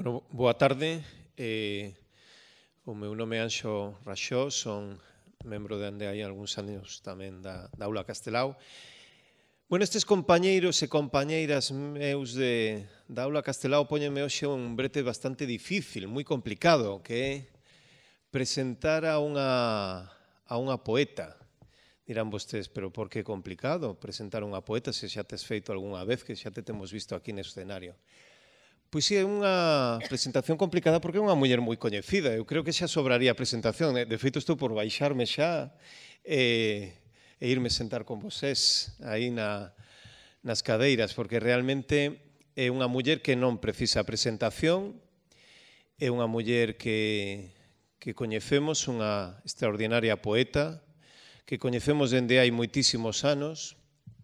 Bueno, boa tarde. O meu nome é Anxo Raxó, son membro de ande hai algúns anos tamén da Aula Castelao. Bueno, estes compañeiros e compañeiras meus da Aula Castelao póñenme hoxe un brete bastante difícil, moi complicado, que é presentar a unha poeta. Dirán vostedes, pero por que complicado presentar unha poeta se xa tes feito algunha vez, que xa te temos visto aquí no escenario? Pois sí, é unha presentación complicada porque é unha muller moi coñecida. Eu creo que xa sobraría a presentación. De feito, estou por baixarme xa e irme sentar con vosés aí nas cadeiras, porque realmente é unha muller que non precisa presentación, é unha muller que coñecemos, unha extraordinaria poeta, que coñecemos dende hai moitísimos anos,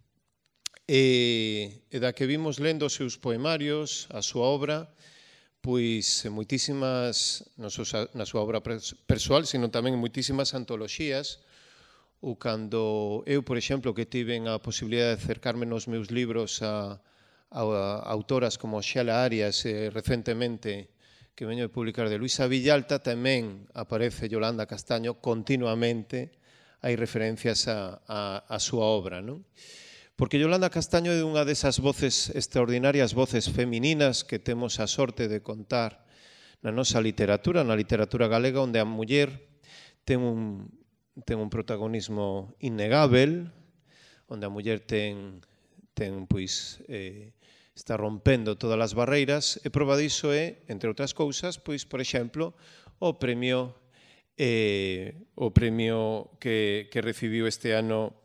e da que vimos lendo os seus poemarios, a súa obra, pois moitísimas, na súa obra persoal, sino tamén en moitísimas antoloxías, ou cando eu, por exemplo, que tiven a posibilidade de acercarme nos meus libros a autoras como Xela Arias, recentemente, que veño de publicar de Luisa Villalta, tamén aparece Yolanda Castaño continuamente, hai referencias a súa obra, non? Porque Yolanda Castaño é unha desas voces extraordinarias, voces femininas que temos a sorte de contar na nosa literatura, na literatura galega, onde a muller ten un protagonismo innegável, onde a muller está rompendo todas as barreiras, e proba diso é, entre outras cousas, pois, por exemplo, o premio que recibiu este ano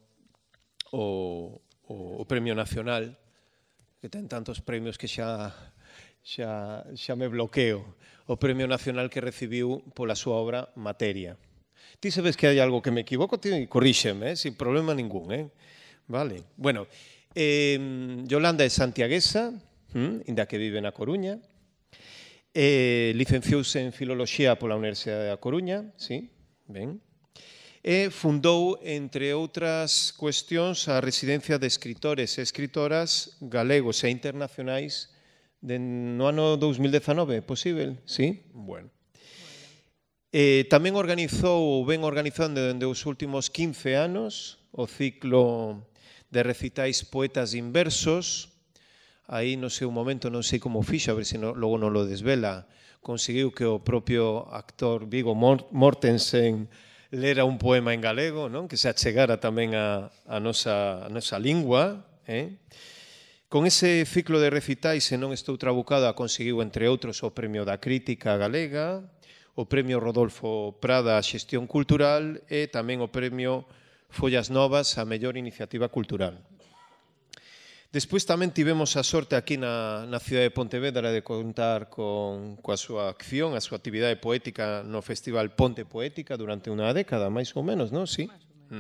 o Premio Nacional, que ten tantos premios que xa me bloqueo, o Premio Nacional que recibiu pola súa obra Materia. Ti sabes que hai algo que me equivoco, ti corríxeme, sin problema ningún, Vale. Bueno, Yolanda é santiaguesa, inda que vive na Coruña, licenciouse en Filoloxía pola Universidade da Coruña, sí, ben, e fundou, entre outras cuestións, a Residencia de Escritores e Escritoras galegos e internacionais no ano 2019, é posible? Sí? Bueno. Tamén organizou, ben organizando dende os últimos 15 anos, o ciclo de recitais Poetas Inversos. Aí, no seu momento, non sei como fixo, a ver se logo non lo desvela, conseguiu que o propio actor Viggo Mortensen lera un poema en galego, non? Que se achegara tamén a nosa lingua. Con ese ciclo de recitais, se non estou trabucado, conseguiu, entre outros, o Premio da Crítica Galega, o Premio Rodolfo Prada a Xestión Cultural e tamén o Premio Follas Novas a Mellor Iniciativa Cultural. Despois tamén tivemos a sorte aquí na cidade de Pontevedra de contar coa súa acción, a súa actividade poética no Festival Ponte Poética durante unha década, máis ou menos, non? Sí.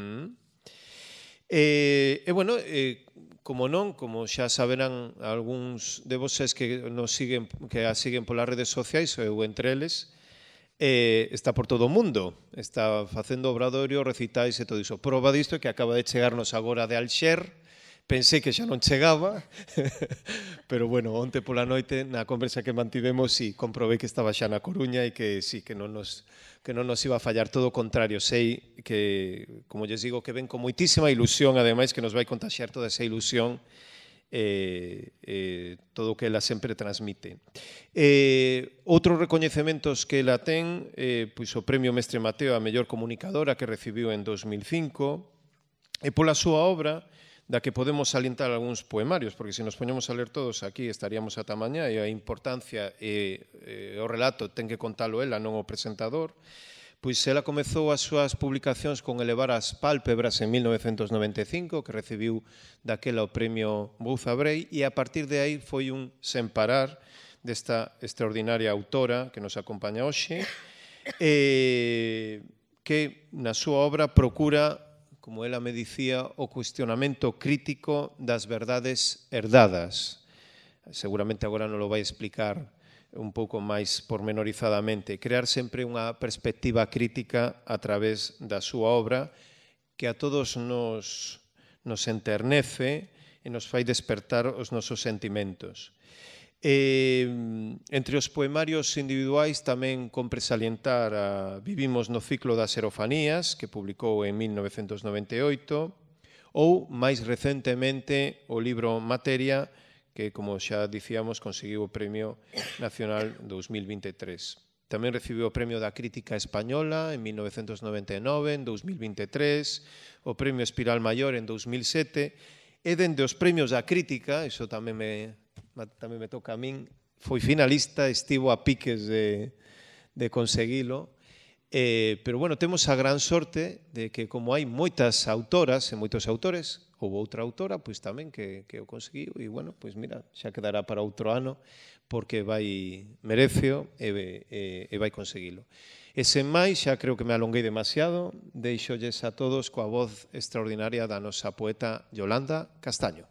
E, bueno, como xa saberán algúns de voces que a siguen polas redes sociais, eu entre eles, está por todo o mundo, está facendo obradorio, recitais e todo iso. Proba disto que acaba de chegarnos agora de Alxer. Pensei que xa non chegaba, pero, bueno, onte pola noite, na conversa que mantivemos, sí, comprobei que estaba xa na Coruña e que sí, que non nos iba a fallar, todo o contrario. Sei que, como lles digo, que ven con moitísima ilusión, ademais, que nos vai contaxiar toda esa ilusión, todo o que ela sempre transmite. Outros recoñecementos que ela ten, pois o Premio Mestre Mateo a mellor comunicadora que recibiu en 2005, e pola súa obra, da que podemos salientar algúns poemarios, porque se nos poñemos a ler todos aquí estaríamos ata mañá, e a importancia e o relato ten que contalo ela, non o presentador. Pois ela comezou as súas publicacións con Elevar as pálpebras en 1995, que recibiu daquela o Premio Bouza Brei, e a partir de aí foi un sen parar desta extraordinaria autora que nos acompaña hoxe, que na súa obra procura, como ela me dicía, o cuestionamento crítico das verdades herdadas. Seguramente agora non lo vai explicar un pouco máis pormenorizadamente. Crear sempre unha perspectiva crítica a través da súa obra que a todos nos enternece e nos fai despertar os nosos sentimentos. Entre os poemarios individuais tamén compre salientar Vivimos no ciclo das erofanías, que publicou en 1998, ou, máis recentemente, o libro Materia, que, como xa dicíamos, conseguiu o Premio Nacional 2023. Tamén recibiu o Premio da Crítica Española en 1999, en 2023, o Premio Espiral Mayor en 2007, e dende os premios da crítica, iso tamén me toca a min, foi finalista, estivo a piques de conseguilo, pero, bueno, temos a gran sorte de que, como hai moitas autoras e moitos autores, houve outra autora, pois tamén que o conseguiu, e, bueno, pois mira, xa quedará para outro ano, porque mereceo e vai conseguilo. E sen máis, xa creo que me alonguei demasiado, deixolles a todos coa voz extraordinaria da nosa poeta Yolanda Castaño.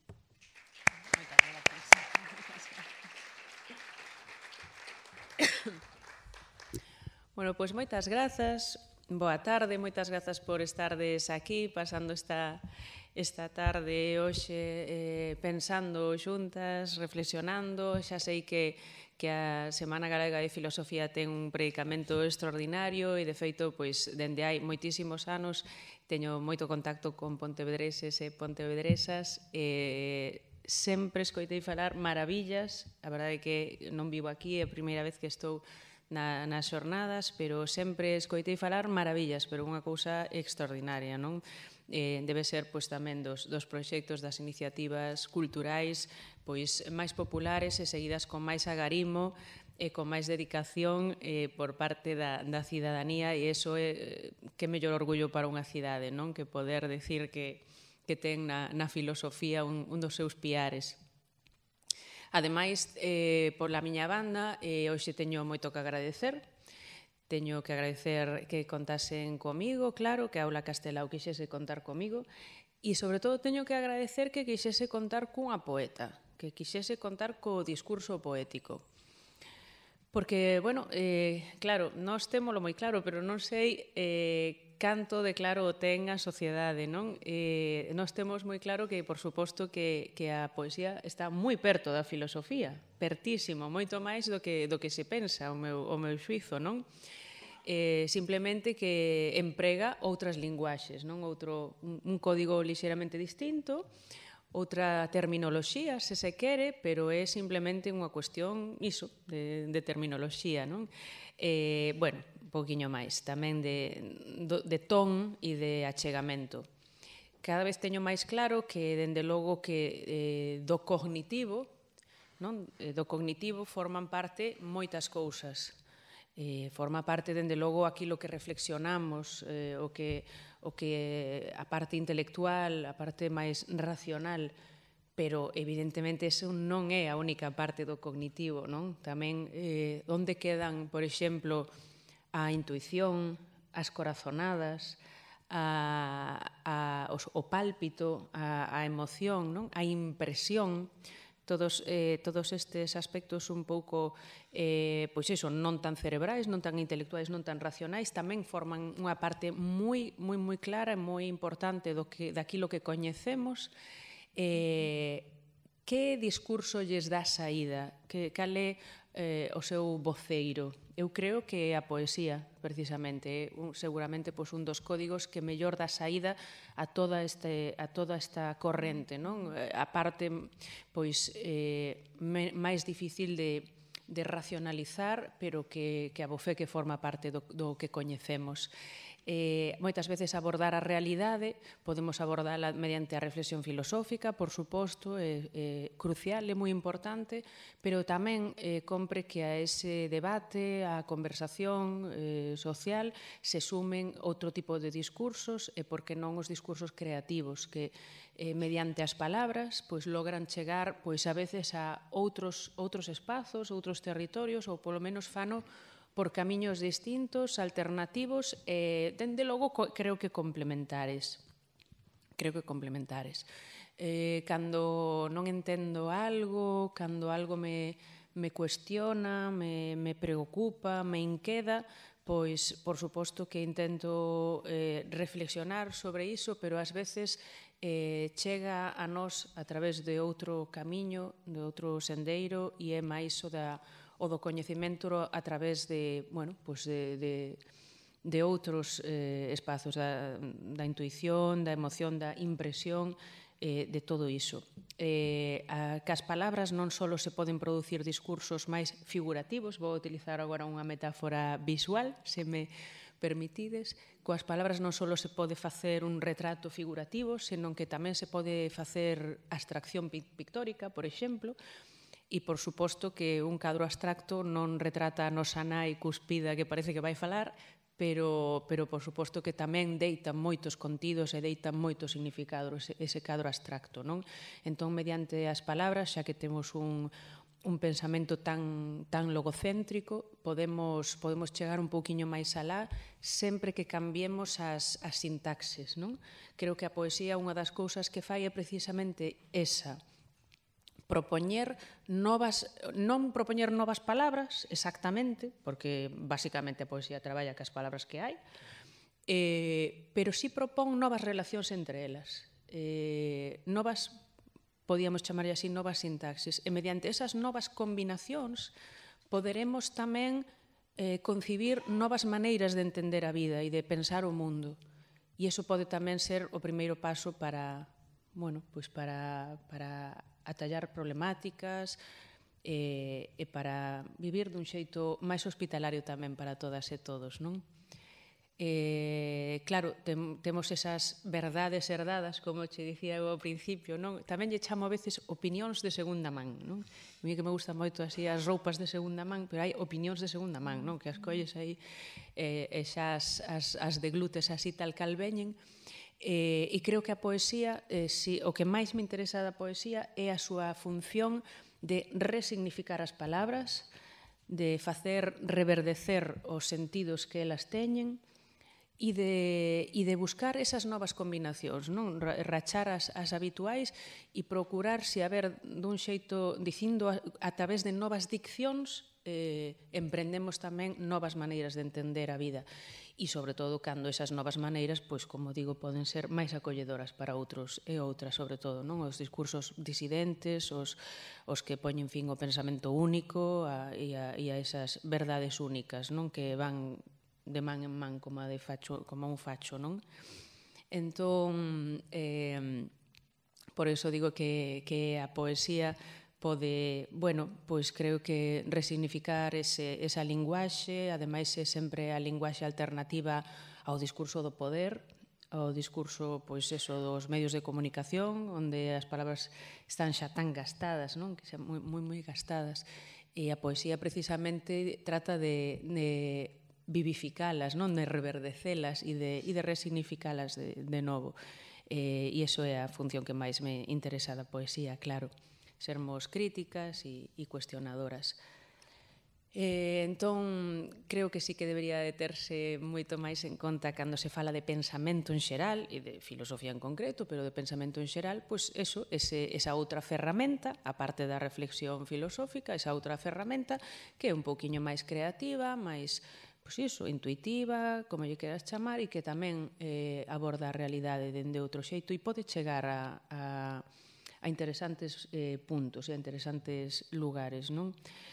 Bueno, pois moitas grazas, boa tarde, moitas grazas por estardes aquí, pasando esta tarde hoxe pensando xuntas, reflexionando. Xa sei que a Semana Galega de Filosofía ten un predicamento extraordinario e, de feito, pois, dende hai moitísimos anos teño moito contacto con pontevedreses e pontevedresas e sempre escoitei falar maravillas. A verdade é que non vivo aquí, é a primeira vez que estou nas xornadas, pero sempre escoitei falar maravillas, pero unha cousa extraordinaria, non? Debe ser, pois, tamén dos proxectos, das iniciativas culturais pois máis populares e seguidas con máis agarimo e con máis dedicación por parte da cidadanía, e iso é que mellor orgullo para unha cidade, non? Que poder decir que ten na filosofía un dos seus piares. Ademais, pola miña banda, hoxe teño moito que agradecer. Teño que agradecer que contasen comigo, claro, que a Aula Castelao quixese contar comigo, e, sobre todo, teño que agradecer que quixese contar cunha poeta, que quixese contar co discurso poético. Porque, bueno, claro, nós témolo moi claro, pero non sei canto de claro o ten a sociedade, non? Nós temos moi claro que, por suposto, que a poesía está moi perto da filosofía, pertísimo, moito máis do que se pensa, o meu xuizo, non? Simplemente que emprega outras linguaxes, non? Un código lixeiramente distinto, outra terminoloxía, se se quere, pero é simplemente unha cuestión, iso, de terminoloxía, non? Bueno, un pouquiño máis, tamén de ton e de achegamento. Cada vez teño máis claro que, dende logo, que do cognitivo, non? Do cognitivo forman parte moitas cousas. Forma parte, dende logo, aquilo que reflexionamos, o que a parte intelectual, a parte máis racional, pero, evidentemente, eso non é a única parte do cognitivo, non? Tamén, onde quedan, por exemplo, a intuición, as corazonadas, o pálpito, a emoción, non? A impresión. Todos estes aspectos un pouco, pois iso, non tan cerebrais, non tan intelectuais, non tan racionais, tamén forman unha parte moi clara e moi importante daquilo que coñecemos. Que discurso lles dá saída? Cal é o seu voceiro? Eu creo que a poesía, precisamente, é seguramente un dos códigos que mellor dá saída a toda esta corrente, non? A parte máis difícil de racionalizar, pero que abofé que forma parte do que coñecemos. Moitas veces abordar a realidade, podemos abordala mediante a reflexión filosófica, por suposto, é crucial, é moi importante, pero tamén compre que a ese debate, a conversación social, se sumen outro tipo de discursos, e por que non os discursos creativos, que mediante as palabras logran chegar a veces a outros espazos, outros territorios, ou polo menos fano por camiños distintos, alternativos e, dende logo, creo que complementares. Cando non entendo algo, cando algo me cuestiona, me preocupa, me inqueda, pois, por suposto que intento reflexionar sobre iso, pero ás veces chega a nós a través de outro camiño, de outro sendeiro, e é máis o do coñecemento a través de, bueno, pues de outros espazos, da intuición, da emoción, da impresión, de todo iso. Que as palabras non só se poden producir discursos máis figurativos, vou utilizar agora unha metáfora visual, se me permitides, coas palabras non só se pode facer un retrato figurativo, senón que tamén se pode facer abstracción pictórica, por exemplo, e, por suposto, que un cadro abstracto non retrata a nosa nai cuspida que parece que vai falar, pero por suposto que tamén deita moitos contidos e deita moitos significados ese cadro abstracto, non? Entón, mediante as palabras, xa que temos un pensamento tan logocéntrico, podemos chegar un pouquiño máis alá sempre que cambiemos as sintaxes, non? Creo que a poesía, unha das cousas que fai é precisamente esa, propoñer novas, non propoñer novas palabras exactamente, porque basicamente a poesía traballa cas palabras que hai, pero sí propón novas relacións entre elas, novas, podíamos chamarlle así, novas sintaxis, e mediante esas novas combinacións poderemos tamén concibir novas maneiras de entender a vida e de pensar o mundo, e iso pode tamén ser o primeiro paso para, bueno, pois para atallar problemáticas e para vivir dun xeito máis hospitalario tamén para todas e todos, non? Claro, temos esas verdades herdadas, como che dicía ao principio, non? Tamén lle chamo a veces opinións de segunda man, non? A mí que me gustan moito así as roupas de segunda man, pero hai opinións de segunda man, non? Que as colles aí e xa as deglutes así tal cal veñen. E creo que a poesía, o que máis me interesa da poesía é a súa función de resignificar as palabras, de facer reverdecer os sentidos que elas teñen e de buscar esas novas combinacións, non? Rachar as habituais e procurar se haber dun xeito, dicindo a través de novas diccións, emprendemos tamén novas maneiras de entender a vida. E, sobre todo, cando esas novas maneiras, pois, como digo, poden ser máis acolledoras para outros e outras, sobre todo, non? Os discursos disidentes, os que poñen fin ao pensamento único e a esas verdades únicas, non? Que van de man en man como un facho, non? Entón, por iso digo que a poesía pode, bueno, pois creo que resignificar esa linguaxe, ademais é sempre a linguaxe alternativa ao discurso do poder, ao discurso, pois eso, dos medios de comunicación, onde as palabras están xa tan gastadas, non? Que xa moi gastadas, e a poesía precisamente trata de vivificalas, non? De reverdecelas e de resignificalas de novo. E iso é a función que máis me interesa da poesía, claro. Sermos críticas e cuestionadoras. Entón, creo que sí que debería de terse moito máis en conta cando se fala de pensamento en xeral e de filosofía en concreto, pero de pensamento en xeral, pois eso, esa outra ferramenta, a parte da reflexión filosófica, esa outra ferramenta que é un pouquiño máis creativa, máis, pois iso, intuitiva, como lle queras chamar, e que tamén aborda a realidade dende outro xeito e pode chegar a interesantes puntos e a interesantes lugares, non?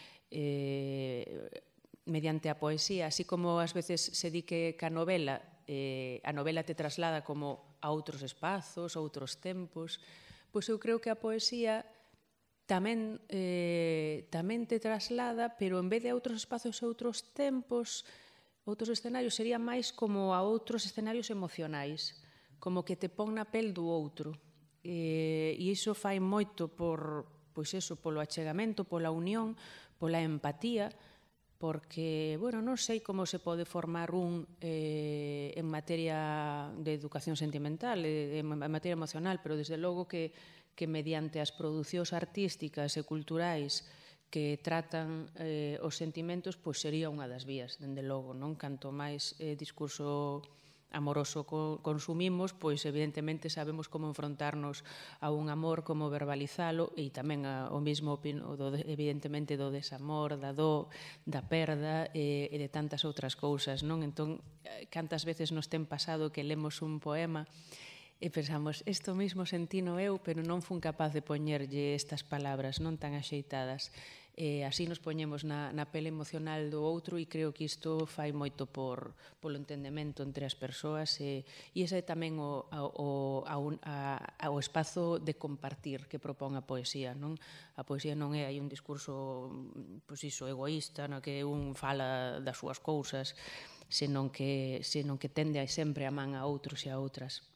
Mediante a poesía, así como ás veces se di que a novela te traslada como a outros espazos, a outros tempos, pois eu creo que a poesía tamén te traslada, pero en vez de a outros espazos e outros tempos, outros escenarios, sería máis como a outros escenarios emocionais, como que te pon na pel do outro. E iso fai moito polo achegamento, pola unión, pola empatía, porque, bueno, non sei como se pode formar en materia de educación sentimental, en materia emocional, pero desde logo que mediante as producións artísticas e culturais que tratan os sentimentos, pois sería unha das vías, dende logo, non? Canto máis discurso amoroso consumimos, pois evidentemente sabemos como enfrontarnos a un amor, como verbalizalo, e tamén o mesmo evidentemente do desamor, da dor, da perda e de tantas outras cousas, non? Entón, cantas veces nos ten pasado que lemos un poema E pensamos, isto mesmo sentino eu, pero non fun capaz de poñerlle estas palabras non tan axeitadas. Así nos poñemos na pele emocional do outro e creo que isto fai moito polo entendemento entre as persoas e ese é tamén o espazo de compartir que propón a poesía, non? A poesía non é aí un discurso egoísta, no que un fala das súas cousas, senón que tende sempre a man a outros e a outras.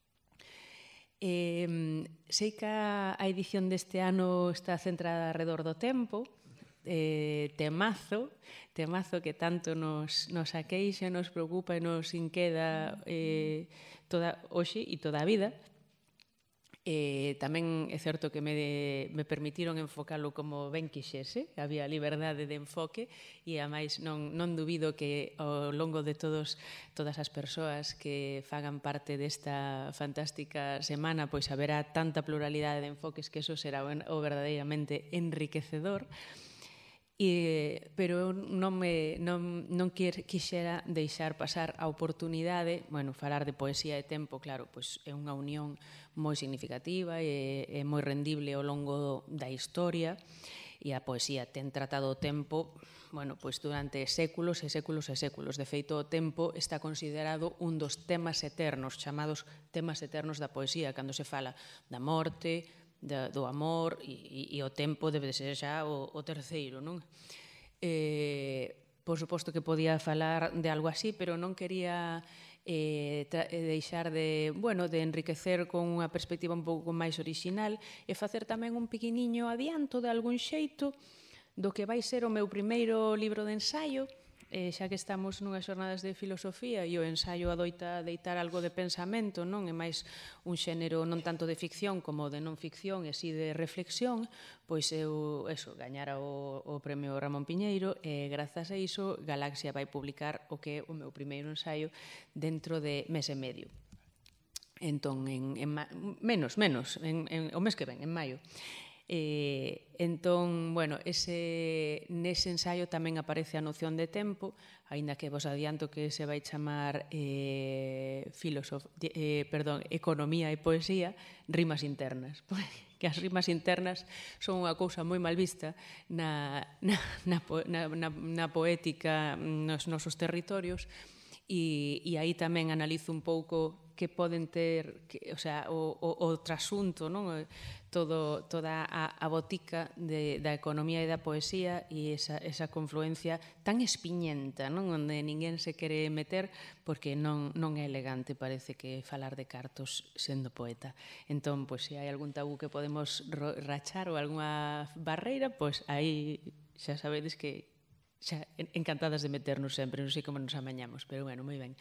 Sei que a edición deste ano está centrada alrededor do tempo, temazo que tanto nos aqueixa, nos preocupa e nos inqueda hoxe e toda a vida. Tamén é certo que me permitiron enfocalo como ben quixese, había liberdade de enfoque e ademais non dubido que ao longo de todas as persoas que fagan parte desta fantástica semana pois haberá tanta pluralidade de enfoques que eso será o verdadeiramente enriquecedor. Pero non quixera deixar pasar a oportunidade, falar de poesía e tempo, claro, pois é unha unión moi significativa e moi rendible ao longo da historia, e a poesía ten tratado o tempo, pois durante séculos e séculos e séculos. De feito, o tempo está considerado un dos temas eternos, chamados temas eternos da poesía, cando se fala da morte, do amor, e o tempo debe de ser xa o terceiro, non? Por suposto que podía falar de algo así, pero non quería deixar de enriquecer con unha perspectiva un pouco máis orixinal e facer tamén un pequeniño adianto de algún xeito do que vai ser o meu primeiro libro de ensaio, xa que estamos nunhas xornadas de filosofía e o ensaio adoita deitar algo de pensamento, non é máis un xénero non tanto de ficción como de non ficción e si de reflexión, pois eu gañara o premio Ramón Piñeiro e grazas a iso Galaxia vai publicar o que é o meu primeiro ensaio dentro de mes e medio. Entón, o mes que ven, en maio. Entón, nese ensaio tamén aparece a noción de tempo, aínda que vos adianto que se vai chamar Economía e Poesía, rimas internas, que as rimas internas son unha cousa moi mal vista na poética nos nosos territorios, e aí tamén analizo un pouco que poden ter, o trasunto, non? Toda a botica da economía e da poesía e esa confluencia tan espiñenta, non? Onde ninguén se quere meter porque non é elegante, parece que falar de cartos sendo poeta. Entón, se hai algún tabú que podemos rachar ou algunha barreira, aí xa sabedes que xa encantadas de meternos sempre, non sei como nos amañamos, pero moi ben.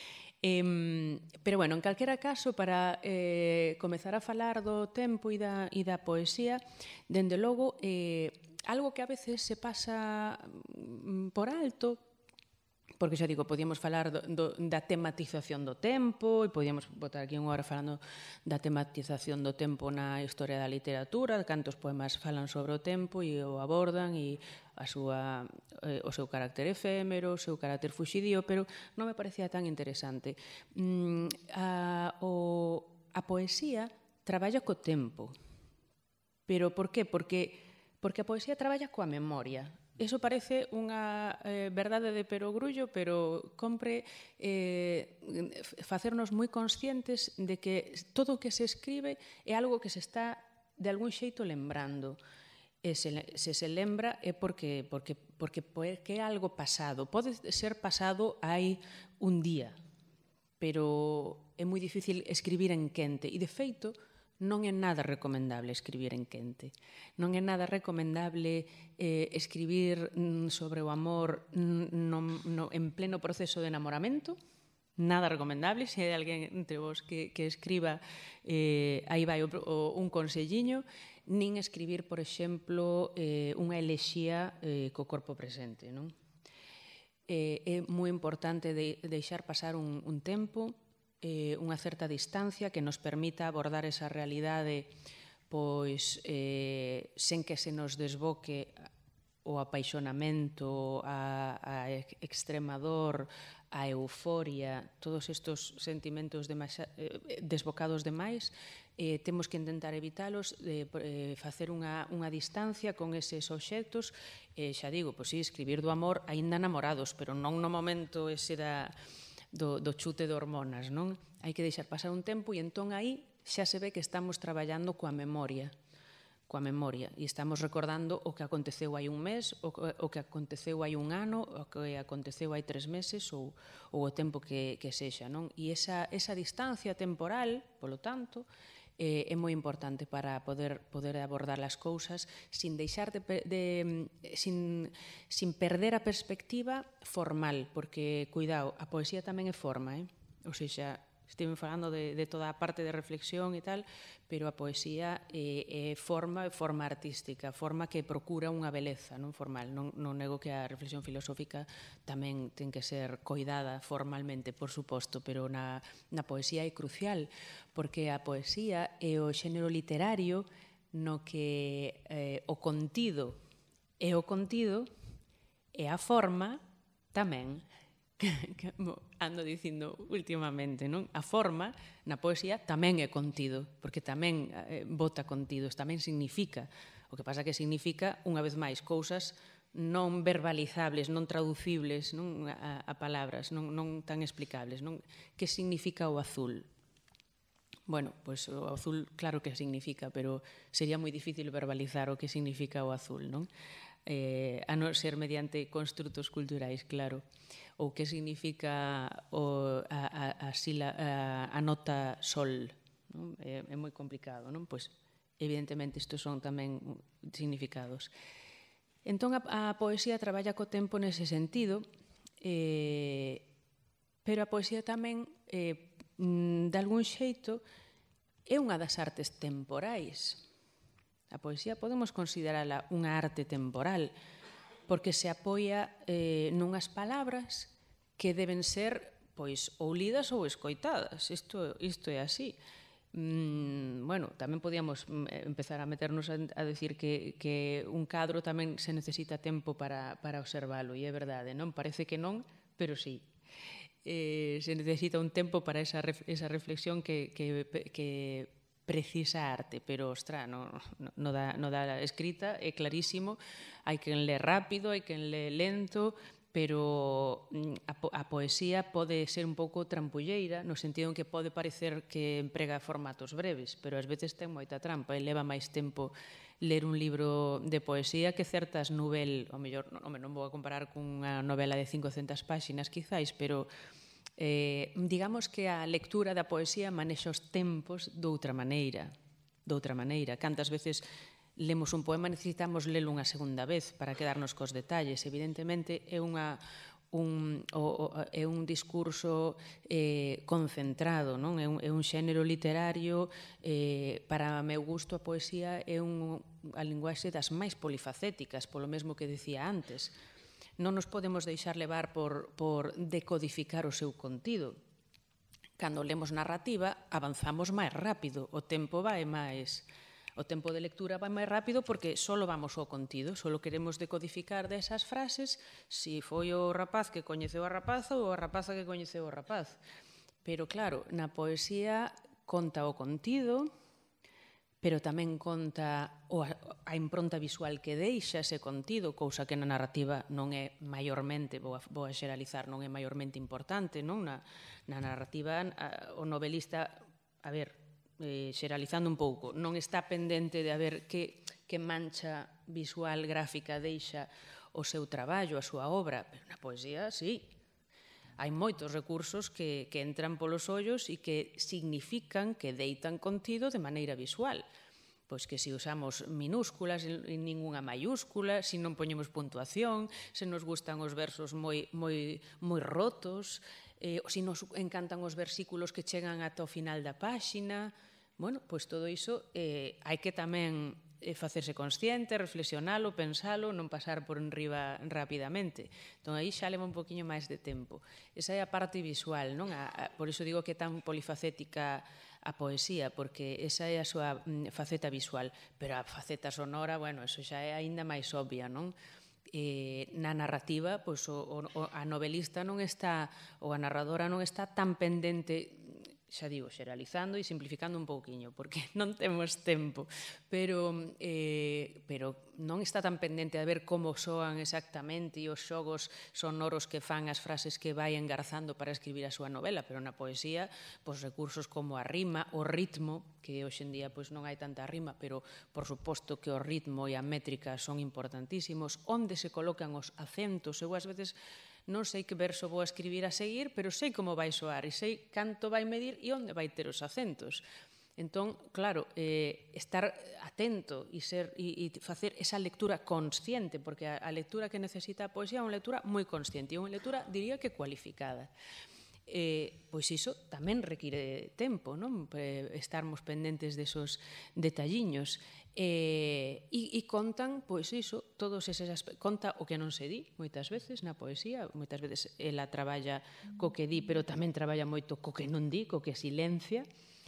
Pero en calquera caso, para comezar a falar do tempo e da poesía, dende logo, algo que a veces se pasa por alto, porque xa digo, podíamos falar da tematización do tempo e podíamos botar aquí unha hora falando da tematización do tempo na historia da literatura, cantos poemas falan sobre o tempo e o abordan e o seu carácter efémero, o seu carácter fuxidío, pero non me parecía tan interesante. A poesía traballa co tempo. Pero por qué? Porque a poesía traballa coa memoria. Iso parece unha verdade de perogrullo, pero compre facernos moi conscientes de que todo o que se escribe é algo que se está de algún xeito lembrando. E se se lembra é porque é algo pasado. Pode ser pasado hai un día, pero é moi difícil escribir en quente. E, de feito, non é nada recomendable escribir en quente. Non é nada recomendable escribir sobre o amor en pleno proceso de enamoramento. Nada recomendable. Se hai alguén entre vos que escriba, aí vai un conselliño. Nin escribir, por exemplo, unha elexía co corpo presente, non? É moi importante deixar pasar un tempo, unha certa distancia que nos permita abordar esa realidade sen que se nos desboque o apaixonamento, a extrema dor, a euforia, todos estes sentimentos desbocados demais, temos que intentar evitalos, facer unha distancia con eses obxectos, xa digo, pois sí, escribir do amor aínda namorados, pero non no momento ese do chute de hormonas, non? Hai que deixar pasar un tempo e entón aí xa se ve que estamos traballando coa memoria, e estamos recordando o que aconteceu hai un mes, o que aconteceu hai un ano, o que aconteceu hai 3 meses ou o tempo que sexa, non? E esa distancia temporal, polo tanto, é moi importante para poder abordar as cousas sin deixar sin perder a perspectiva formal, porque, cuidado, a poesía tamén é forma, ou seja, estive falando de toda a parte de reflexión e tal, pero a poesía é forma artística, forma que procura unha beleza non formal. Non nego que a reflexión filosófica tamén ten que ser coidada formalmente, por suposto, pero na poesía é crucial, porque a poesía é o xénero literario no que o contido é o contido e a forma tamén, que ando dicindo últimamente, non? A forma na poesía tamén é contido, porque tamén bota contidos, tamén significa. O que pasa que significa, unha vez máis, cousas non verbalizables, non traducibles, non a palabras, non tan explicables, non? Que significa o azul? Bueno, pois o azul claro que significa, pero sería moi difícil verbalizar o que significa o azul, non? A non ser mediante construtos culturais, claro. Ou que significa a nota sol, non? É moi complicado, non? Pois, evidentemente, estes son tamén significados. Entón, a poesía traballa co tempo nese sentido, pero a poesía tamén, de algún xeito, é unha das artes temporais. A poesía podemos considerala unha arte temporal, porque se apoia nunhas palabras que deben ser, pois, ou lidas ou escoitadas. Isto é así. Bueno, tamén podíamos empezar a meternos a decir que un cadro tamén se necesita tempo para observalo, e é verdade, non? Parece que non, pero sí. Se necesita un tempo para esa reflexión que precisa arte, pero, ostra, no da escrita é clarísimo, hai quen lé rápido, hai quen lé lento, pero a poesía pode ser un pouco trampulleira, no sentido en que pode parecer que emprega formatos breves, pero ás veces ten moita trampa e leva máis tempo ler un libro de poesía que certas novel, ao mellor, non vou a comparar cunha novela de 500 páxinas, quizáis, pero digamos que a lectura da poesía manexa os tempos doutra maneira. Cantas veces lemos un poema necesitamos lelo unha segunda vez para quedarnos cos detalles. Evidentemente é un discurso concentrado, non? É un xénero literario, para meu gusto a poesía é a linguaxe das máis polifacéticas, polo mesmo que decía antes. Non nos podemos deixar levar por decodificar o seu contido. Cando lemos narrativa, avanzamos máis rápido, o tempo de lectura vai máis rápido porque só vamos ao contido, só queremos decodificar desas frases se foi o rapaz que coñeceu a rapaza ou a rapaza que coñeceu o rapaz. Pero claro, na poesía conta o contido, pero tamén conta a impronta visual que deixa ese contido, cousa que na narrativa non é maiormente, vou a xeralizar, non é maiormente importante, non? Na narrativa, o novelista, a ver, xeralizando un pouco, non está pendente de a ver que mancha visual, gráfica deixa o seu traballo, a súa obra, pero na poesía, sí. Hai moitos recursos que entran polos ollos e que significan que deitan contido de maneira visual. Pois que se usamos minúsculas e ningunha maiúscula, se non poñemos puntuación, se nos gustan os versos moi rotos, se nos encantan os versículos que chegan ata o final da páxina. Bueno, pois todo iso hai que tamén facerse consciente, reflexionalo, pensalo, non pasar por enriba rapidamente. Entón, aí xa leva un poquinho máis de tempo. Esa é a parte visual, non? Por iso digo que é tan polifacética a poesía, porque esa é a súa faceta visual. Pero a faceta sonora, bueno, eso xa é aínda máis obvia, non? na narrativa, pois, a novelista non está, ou a narradora non está tan pendente, xa digo, xeralizando e simplificando un pouquiño, porque non temos tempo, pero non está tan pendente de ver como soan exactamente e os xogos sonoros que fan as frases que vai engarzando para escribir a súa novela, pero na poesía, pois recursos como a rima, o ritmo, que hoxe en día pois non hai tanta rima, pero por suposto que o ritmo e a métrica son importantísimos, onde se colocan os acentos. Eu ás veces non sei que verso vou a escribir a seguir, pero sei como vai soar e sei canto vai medir e onde vai ter os acentos. Entón, claro, estar atento e facer esa lectura consciente, porque a lectura que necesita a poesía é unha lectura moi consciente, e unha lectura, diría que cualificada. Pois iso tamén require tempo, non? Estarmos pendentes desos detalliños. E contan, pois iso, todos eses aspectos. Conta o que non se di, moitas veces, na poesía. Moitas veces ela traballa co que di, pero tamén traballa moito co que non di, co que silencia.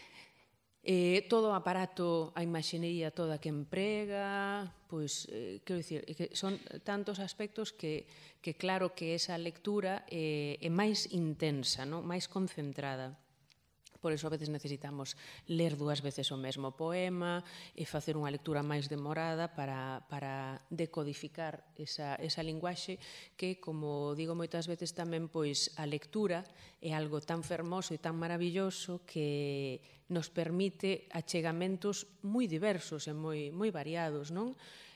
Todo o aparato, a imaxinería toda que emprega, pois, quero dicir, que son tantos aspectos que claro que esa lectura é máis intensa, non? Máis concentrada. Por iso a veces necesitamos ler 2 veces o mesmo poema e facer unha lectura máis demorada para decodificar esa linguaxe que, como digo moitas veces tamén, pois a lectura é algo tan fermoso e tan maravilloso que nos permite achegamentos moi diversos e moi variados, non?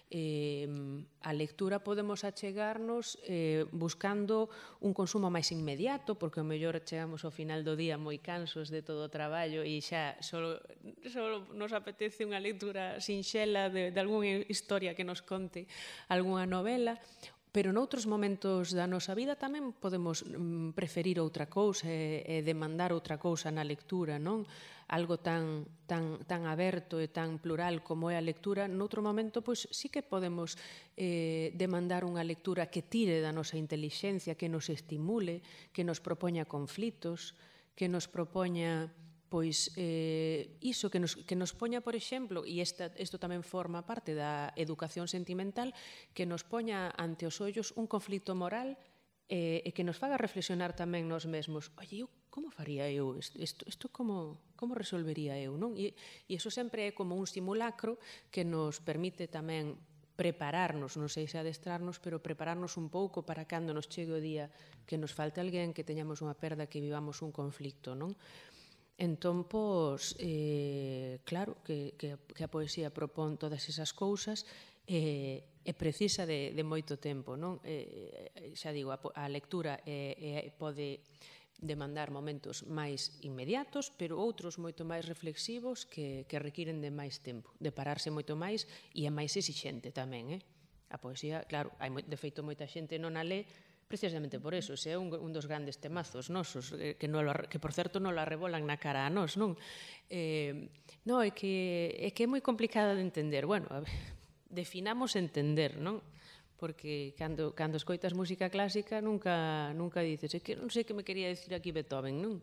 A lectura podemos achegarnos buscando un consumo máis inmediato, porque ao mellor chegamos ao final do día moi cansos de todo o traballo e xa só nos apetece unha lectura sinxela de algunha historia que nos conte algunha novela. Pero noutros momentos da nosa vida tamén podemos preferir outra cousa e demandar outra cousa na lectura, non? Algo tan aberto e tan plural como é a lectura, noutro momento, pois sí que podemos demandar unha lectura que tire da nosa intelixencia, que nos estimule, que nos propoña conflitos, que nos propoña pois iso, que nos poña, por exemplo, e isto tamén forma parte da educación sentimental, que nos poña ante os ollos un conflito moral e que nos faga reflexionar tamén nos mesmos. Oye, como faría eu isto como resolvería eu, non? E iso sempre é como un simulacro que nos permite tamén prepararnos, non sei se adestrarnos, pero prepararnos un pouco para cando nos chegue o día que nos falte alguén, que teñamos unha perda, que vivamos un conflicto, non? Entón, pois, claro, que a poesía propón todas esas cousas e precisa de moito tempo, non? Xa digo, a lectura pode demandar momentos máis inmediatos, pero outros moito máis reflexivos que requiren de máis tempo, de pararse moito máis e é máis exixente tamén, A poesía, claro, de feito moita xente non a lé precisamente por eso, ese é un dos grandes temazos nosos, que por certo non la arrebolan na cara a nós, non? Non, é que é moi complicada de entender. Bueno, definamos entender, non? Porque cando escoitas música clásica nunca dices, é que non sei que me quería dicir aquí Beethoven, non?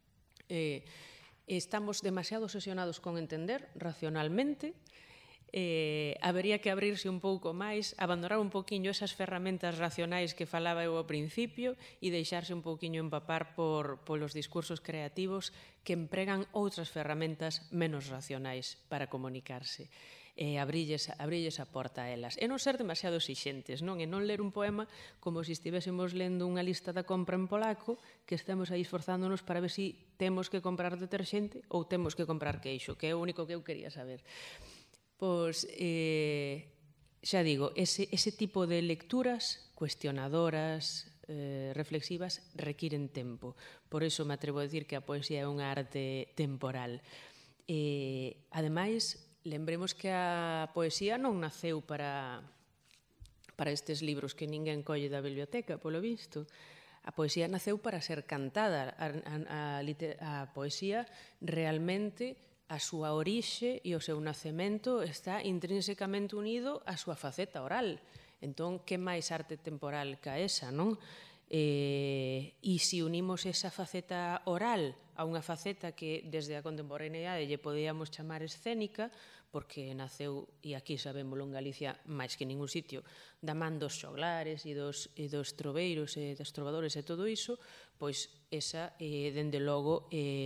Estamos demasiado obsesionados con entender racionalmente. Habería que abrirse un pouco máis, abandonar un pouquiño esas ferramentas racionais que falaba eu ao principio e deixarse un pouquiño empapar polos discursos creativos que empregan outras ferramentas menos racionais para comunicarse. Abrilles a porta a elas. E non ser demasiado exixentes, non? E non ler un poema como se estivésemos lendo unha lista da compra en polaco, que estemos aí esforzándonos para ver se temos que comprar deterxente ou temos que comprar queixo, que é o único que eu quería saber. Pois, xa digo, ese tipo de lecturas cuestionadoras, reflexivas, requiren tempo. Por iso me atrevo a dicir que a poesía é unha arte temporal. Ademais, lembremos que a poesía non naceu para estes libros que ninguén colle da biblioteca, polo visto. A poesía naceu para ser cantada. A poesía realmente, a súa orixe e o seu nacemento está intrínsecamente unido á súa faceta oral. Entón, que máis arte temporal ca esa, non? E se unimos esa faceta oral a unha faceta que desde a contemporaneidade lle podíamos chamar escénica, porque naceu, e aquí sabémoslo en Galicia máis que en ningún sitio, da man dos xoglares e dos troveiros e dos trovadores e todo iso, pois esa, dende logo,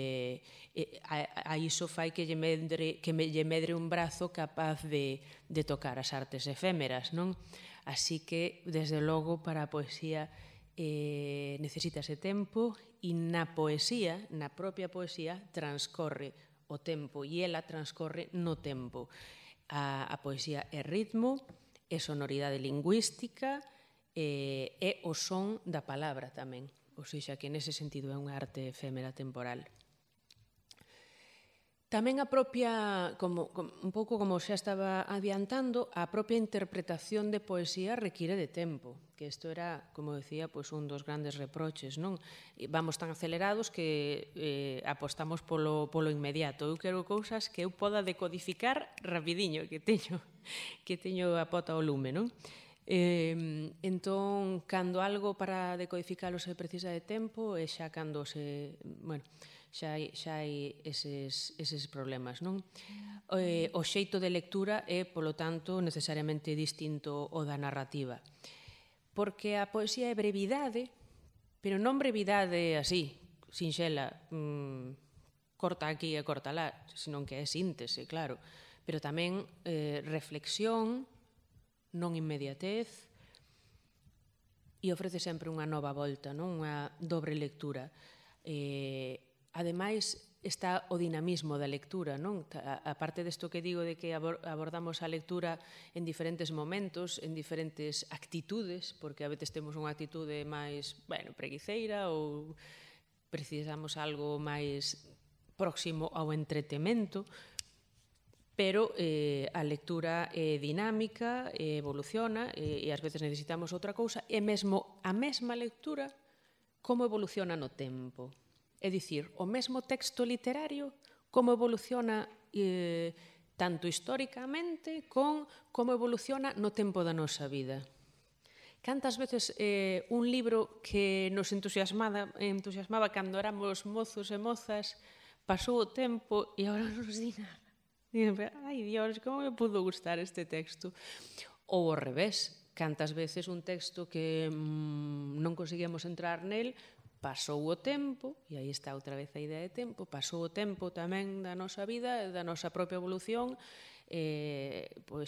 a iso fai que lle medre un brazo capaz de tocar as artes efémeras, non? Así que, desde logo, para a poesía necesítase tempo e na poesía, na propia poesía, transcorre o tempo e ela transcorre no tempo. A poesía é ritmo, é sonoridade lingüística e o son da palabra tamén. Ou seja, que nese sentido é unha arte efémera temporal. Tamén a propia, un pouco como xa estaba adiantando, a propia interpretación de poesía require de tempo, que isto era, como decía, un dos grandes reproches, non? Vamos tan acelerados que apostamos polo inmediato. Eu quero cousas que eu poda decodificar rapidiño, que teño a pota ao lume, non? Entón, cando algo para decodificalo se precisa de tempo, é xa cando xa hai eses problemas, non? O xeito de lectura é, polo tanto, necesariamente distinto ao da narrativa. Porque a poesía é brevidade, pero non brevidade así, sinxela, corta aquí e corta lá, senón que é síntese, claro. Pero tamén reflexión, non inmediatez, e ofrece sempre unha nova volta, non? Unha dobre lectura. Ademais, está o dinamismo da lectura, non? A parte desto que digo de que abordamos a lectura en diferentes momentos, en diferentes actitudes, porque a veces temos unha actitude máis, preguiceira ou precisamos algo máis próximo ao entretemento, pero a lectura é dinámica, evoluciona, e ás veces necesitamos outra cousa, e mesmo a mesma lectura como evoluciona no tempo. É dicir, o mesmo texto literario como evoluciona tanto históricamente como evoluciona no tempo da nosa vida. Cantas veces un libro que nos entusiasmaba cando éramos mozos e mozas pasou o tempo e agora non nos di nada. Ai, Dios, como me pudo gustar este texto? Ou ao revés, cantas veces un texto que non conseguíamos entrar nel pasou o tempo, e aí está outra vez a idea de tempo, pasou o tempo tamén da nosa vida, da nosa propia evolución, e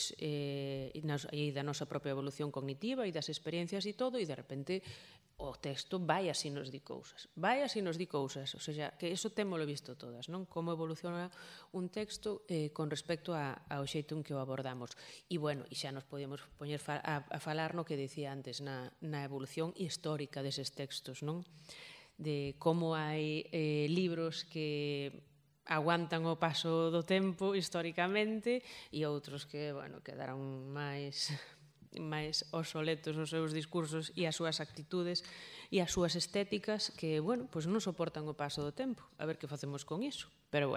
da nosa propia evolución cognitiva e das experiencias e todo, e de repente o texto vai así nos di cousas. O sea, que iso témolo visto todas, non? Como evoluciona un texto con respecto ao xeito en que o abordamos. E, xa nos podíamos poñer a falar no que dicía antes, na evolución histórica deses textos, non? De como hai libros que aguantan o paso do tempo históricamente e outros que, quedaron máis obsoletos os seus discursos e as súas actitudes e as súas estéticas que, non soportan o paso do tempo. A ver que facemos con iso. Pero,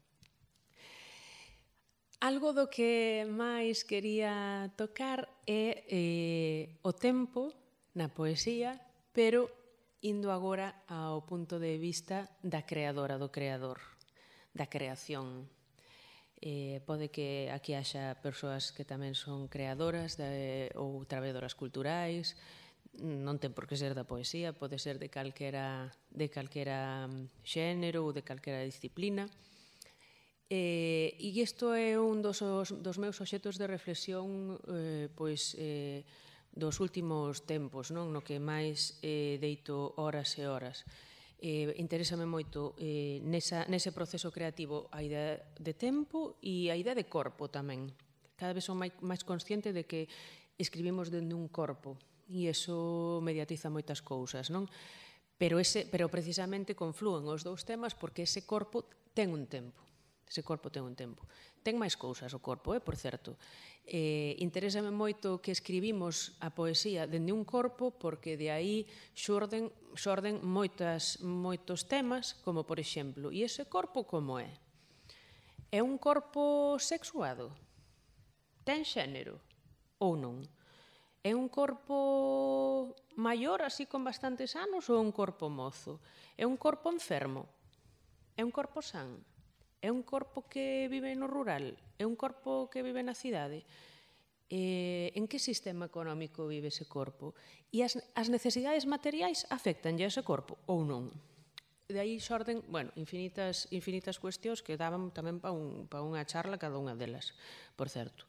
algo do que máis quería tocar é o tempo na poesía, pero indo agora ao punto de vista da creadora, do creador, da creación. Pode que aquí haxa persoas que tamén son creadoras ou traballadoras culturais, non ten por que ser da poesía, pode ser de calquera xénero ou de calquera disciplina. E isto é un dos meus obxectos de reflexión dos últimos tempos, non? No que máis deito horas e horas. Interésame moito nese proceso creativo a idea de tempo e a idea de corpo tamén. Cada vez son máis consciente de que escribimos dende un corpo e iso mediatiza moitas cousas, non? Pero precisamente conflúen os dous temas porque ese corpo ten un tempo. Ten máis cousas o corpo, por certo. Interésame moito que escribimos a poesía dende un corpo porque de aí xorden moitos temas, como por exemplo, e ese corpo como é? É un corpo sexuado? Ten xénero? Ou non? É un corpo maior, así con bastantes anos, ou un corpo mozo? É un corpo enfermo? É un corpo san? É un corpo que vive no rural? É un corpo que vive na cidade? En que sistema económico vive ese corpo? E as necesidades materiais afectanlle a ese corpo ou non? De aí xorden, infinitas cuestións que daban tamén para unha charla cada unha delas, por certo.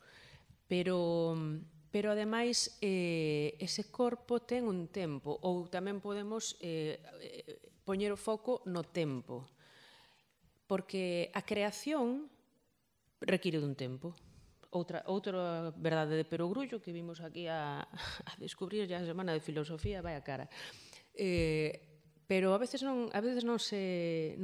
Pero ademais, ese corpo ten un tempo, ou tamén podemos poñer o foco no tempo, porque a creación require dun tempo. Outra verdade de perogrullo que vimos aquí a descubrir ya a semana de filosofía, vai a cara. Pero a veces non se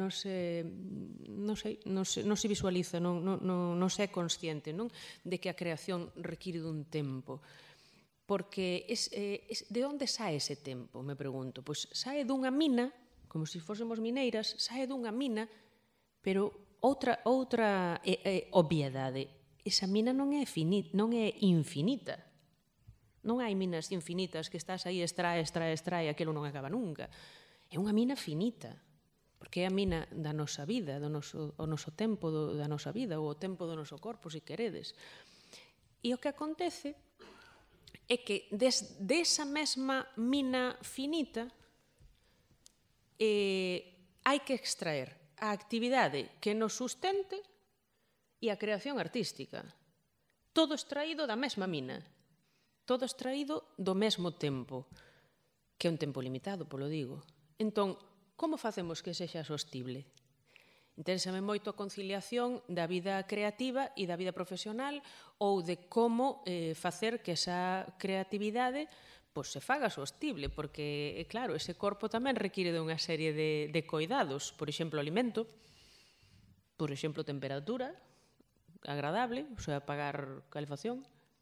visualiza, non se é consciente, non, de que a creación require dun tempo. Porque de onde sae ese tempo, me pregunto? Pois sae dunha mina, como se fósemos mineiras, sae dunha mina, pero outra obviedade. Esa mina non é infinita. Non hai minas infinitas que estás aí, extrae, e aquilo non acaba nunca. É unha mina finita, porque é a mina da nosa vida, o noso tempo da nosa vida, ou o tempo do noso corpo, se queredes. E o que acontece é que desa mesma mina finita hai que extraer a actividade que nos sustente e a creación artística. Todo extraído da mesma mina, todo extraído do mesmo tempo, que é un tempo limitado, polo digo. Entón, como facemos que sexa sostible? Interésame moito a conciliación da vida creativa e da vida profesional ou de como facer que esa creatividade se faga sostible, porque, claro, ese corpo tamén require de unha serie de coidados, por exemplo, alimento, por exemplo, temperatura agradable, o sea, pagar calefacción,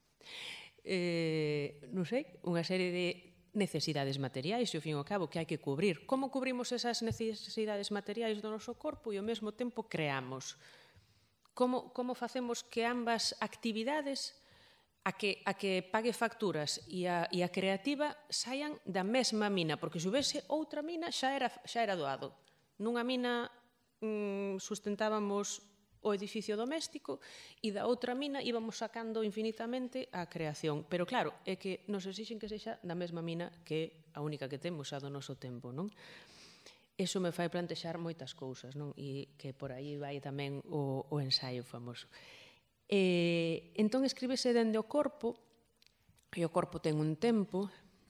non sei, unha serie de necesidades materiais, e ao fin e ao cabo, que hai que cubrir. Como cubrimos esas necesidades materiais do noso corpo e ao mesmo tempo creamos? Como facemos que ambas actividades, a que pague facturas e a creativa, saian da mesma mina? Porque se houvese outra mina, xa era doado. Nunha mina sustentábamos o edificio doméstico e da outra mina íbamos sacando infinitamente a creación. Pero claro, é que nos exixen que sexa da mesma mina que a única que temos, a do noso tempo, non? Eso me fai plantexar moitas cousas, non? E que por aí vai tamén o ensaio famoso. Entón escríbese dende o corpo, e o corpo ten un tempo.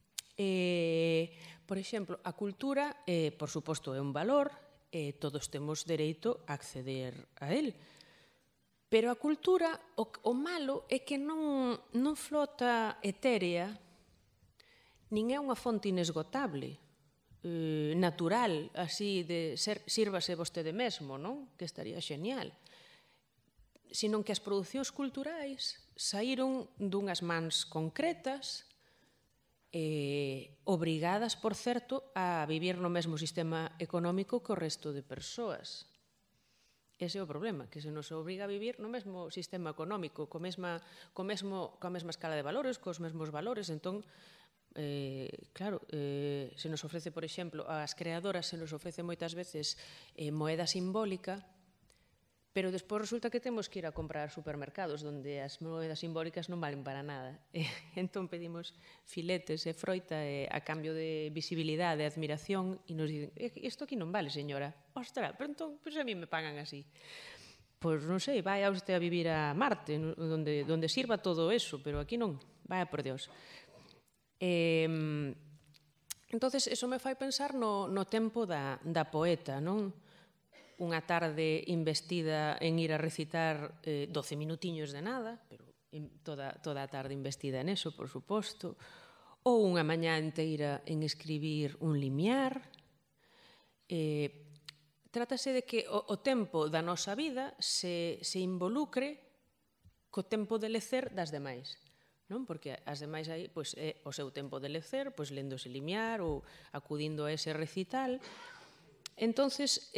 Por exemplo, a cultura, por suposto, é un valor, todos temos dereito a acceder a él. Pero a cultura, o malo é que non flota etérea, nin é unha fonte inesgotable, natural, así de sírvase vostede mesmo, non? Que estaría xenial. Senón que as producións culturais saíron dunhas mans concretas, obrigadas, por certo, a vivir no mesmo sistema económico que o resto de persoas. Ese é o problema, que se nos obriga a vivir no mesmo sistema económico, coa mesma escala de valores, cos mesmos valores. Entón, claro, se nos ofrece, por exemplo, ás creadoras se nos ofrece moitas veces moeda simbólica, pero despois resulta que temos que ir a comprar supermercados onde as moedas simbólicas non valen para nada. Entón pedimos filetes e froita a cambio de visibilidade e admiración e nos dicen, isto aquí non vale, señora. Ostras, pero entón, a mí me pagan así. Pois non sei, vai a usted a vivir a Marte, onde sirva todo eso, pero aquí non. Vaya por Dios. Entonces, eso me fai pensar no tempo da poeta, non? Unha tarde investida en ir a recitar 12 minutiños de nada, pero toda a tarde investida en eso, por suposto, ou unha mañá inteira en escribir un limiar. Trátase de que o tempo da nosa vida se involucre co tempo de lecer das demais. Non? Porque as demais aí é o seu tempo de lecer, lendo ese limiar ou acudindo a ese recital. Entonces,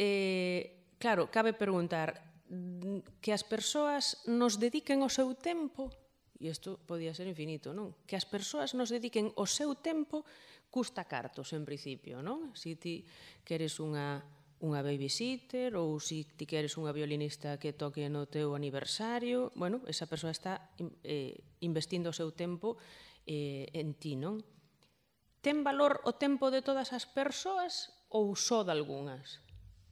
claro, cabe preguntar que as persoas nos dediquen o seu tempo e isto podía ser infinito, non? Que as persoas nos dediquen o seu tempo custa cartos, en principio, non? Se ti queres unha babysitter ou se ti queres unha violinista que toque no teu aniversario, bueno, esa persoa está investindo o seu tempo en ti, non? Ten valor o tempo de todas as persoas ou só de algunhas?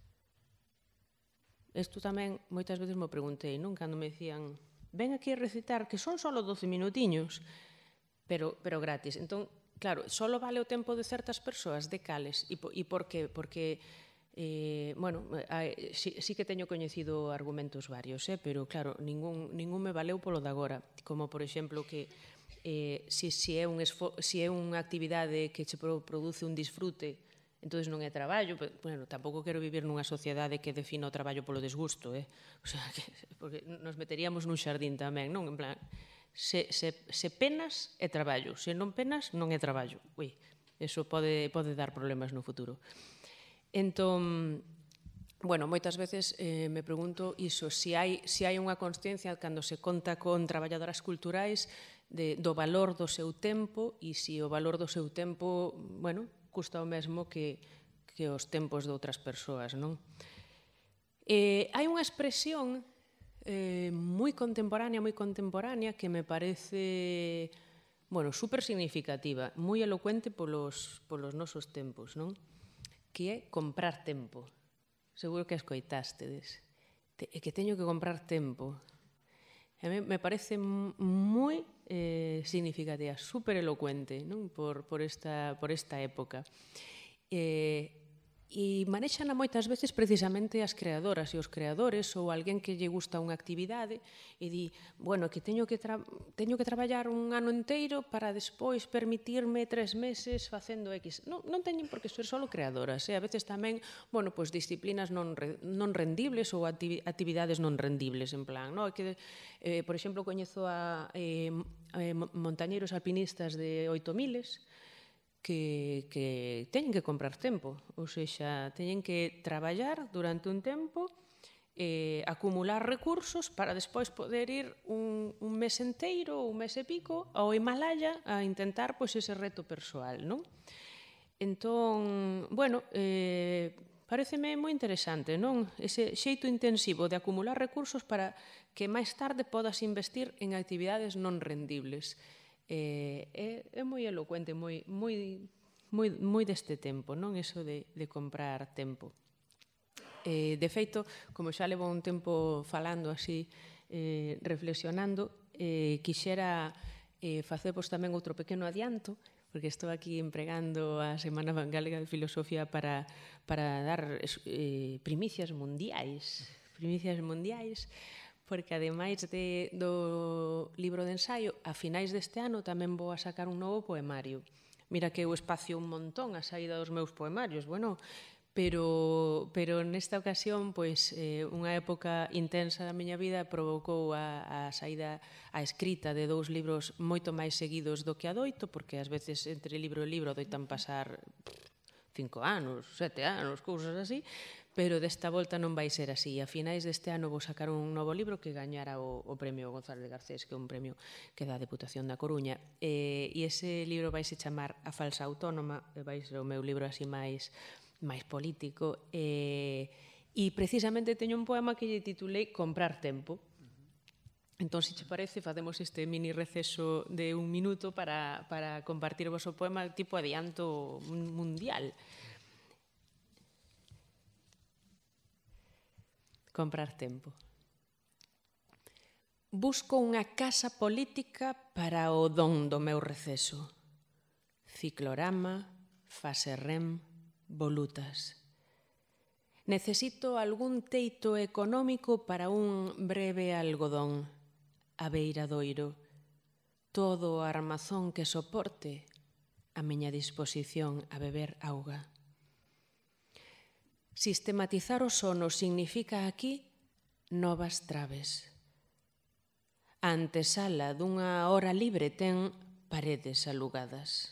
Isto tamén moitas veces me preguntei, non? Cando me dicían, ven aquí a recitar, que son só 12 minutiños, pero gratis. Entón, claro, só vale o tempo de certas persoas, de cales? E por qué? Porque, bueno, sí que teño coñecido argumentos varios, pero claro, ningún me valeu polo de agora. Como, por exemplo, que se é unha actividade que che produce un disfrute, entón non é traballo. Bueno, tampouco quero vivir nunha sociedade que defina o traballo polo desgusto, o sea, porque nos meteríamos nun xardín tamén, non? En plan, se penas é traballo, se non penas non é traballo. Ui, eso pode dar problemas no futuro. Entón, bueno, moitas veces me pregunto iso, se hai unha consciencia cando se conta con traballadoras culturais do valor do seu tempo e se o valor do seu tempo, bueno, custa o mesmo que os tempos de outras persoas, non? Hai unha expresión moi contemporánea que me parece, bueno, super significativa, moi elocuente polos nosos tempos, non? Que é comprar tempo. Seguro que escoitástedes. É que teño que comprar tempo. A mí me parece moi significativa, super elocuente, non? Por esta época. E manexan moitas veces precisamente as creadoras e os creadores ou alguén que lle gusta unha actividade e di, bueno, que teño que traballar un ano inteiro para despois permitirme 3 meses facendo X. Non teñen por que ser só creadoras, a veces tamén, bueno, pois disciplinas non rendibles ou actividades non rendibles, en plan, non? Por exemplo, coñezo a montañeiros alpinistas de 8000 que teñen que comprar tempo, ou seja, teñen que traballar durante un tempo, acumular recursos para despois poder ir un mes inteiro ou un mes e pico ao Himalaya a intentar ese reto persoal, non? Entón, bueno, pareceme moi interesante, non? Ese xeito intensivo de acumular recursos para que máis tarde podas investir en actividades non rendibles. É moi elocuente, moi deste tempo, non? Eso de comprar tempo. De feito, como xa levo un tempo falando así, reflexionando, quixera facervos tamén outro pequeno adianto, porque estou aquí empregando a Semana Galega de Filosofía para dar primicias mundiais, porque ademais do libro de ensaio, a finais deste ano tamén vou a sacar un novo poemario. Mira que eu espacio un montón a saída dos meus poemarios, bueno, pero nesta ocasión, pois, unha época intensa da miña vida provocou a saída, a escrita de 2 libros moito máis seguidos do que adoito, porque ás veces entre libro e libro adoitan pasar 5 anos, 7 anos, cousas así, pero desta volta non vai ser así. A finais deste ano vou sacar un novo libro que gañara o premio González de Garcés, que é un premio que dá a Deputación da Coruña, e ese libro vai se chamar A falsa autónoma, vai ser o meu libro así máis político, e precisamente teño un poema que lle titulei Comprar tempo. Entón, se che parece, facemos este mini receso de 1 minuto para compartir o vosso poema tipo adianto mundial. Comprar tempo. Busco unha casa política para o don do meu receso. Ciclorama, fase REM, volutas. Necesito algún teito económico para un breve algodón. Abeiradoiro. Todo o armazón que soporte a miña disposición a beber auga. Sistematizar o sono significa aquí novas traves. A antesala dunha hora libre ten paredes alugadas.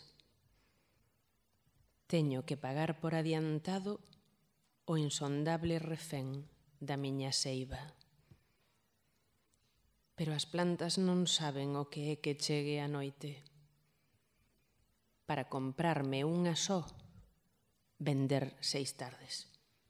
Teño que pagar por adiantado o insondable refén da miña seiva. pero as plantas non saben o que é que chegue a noite. Para comprarme unha só, vender 6 tardes.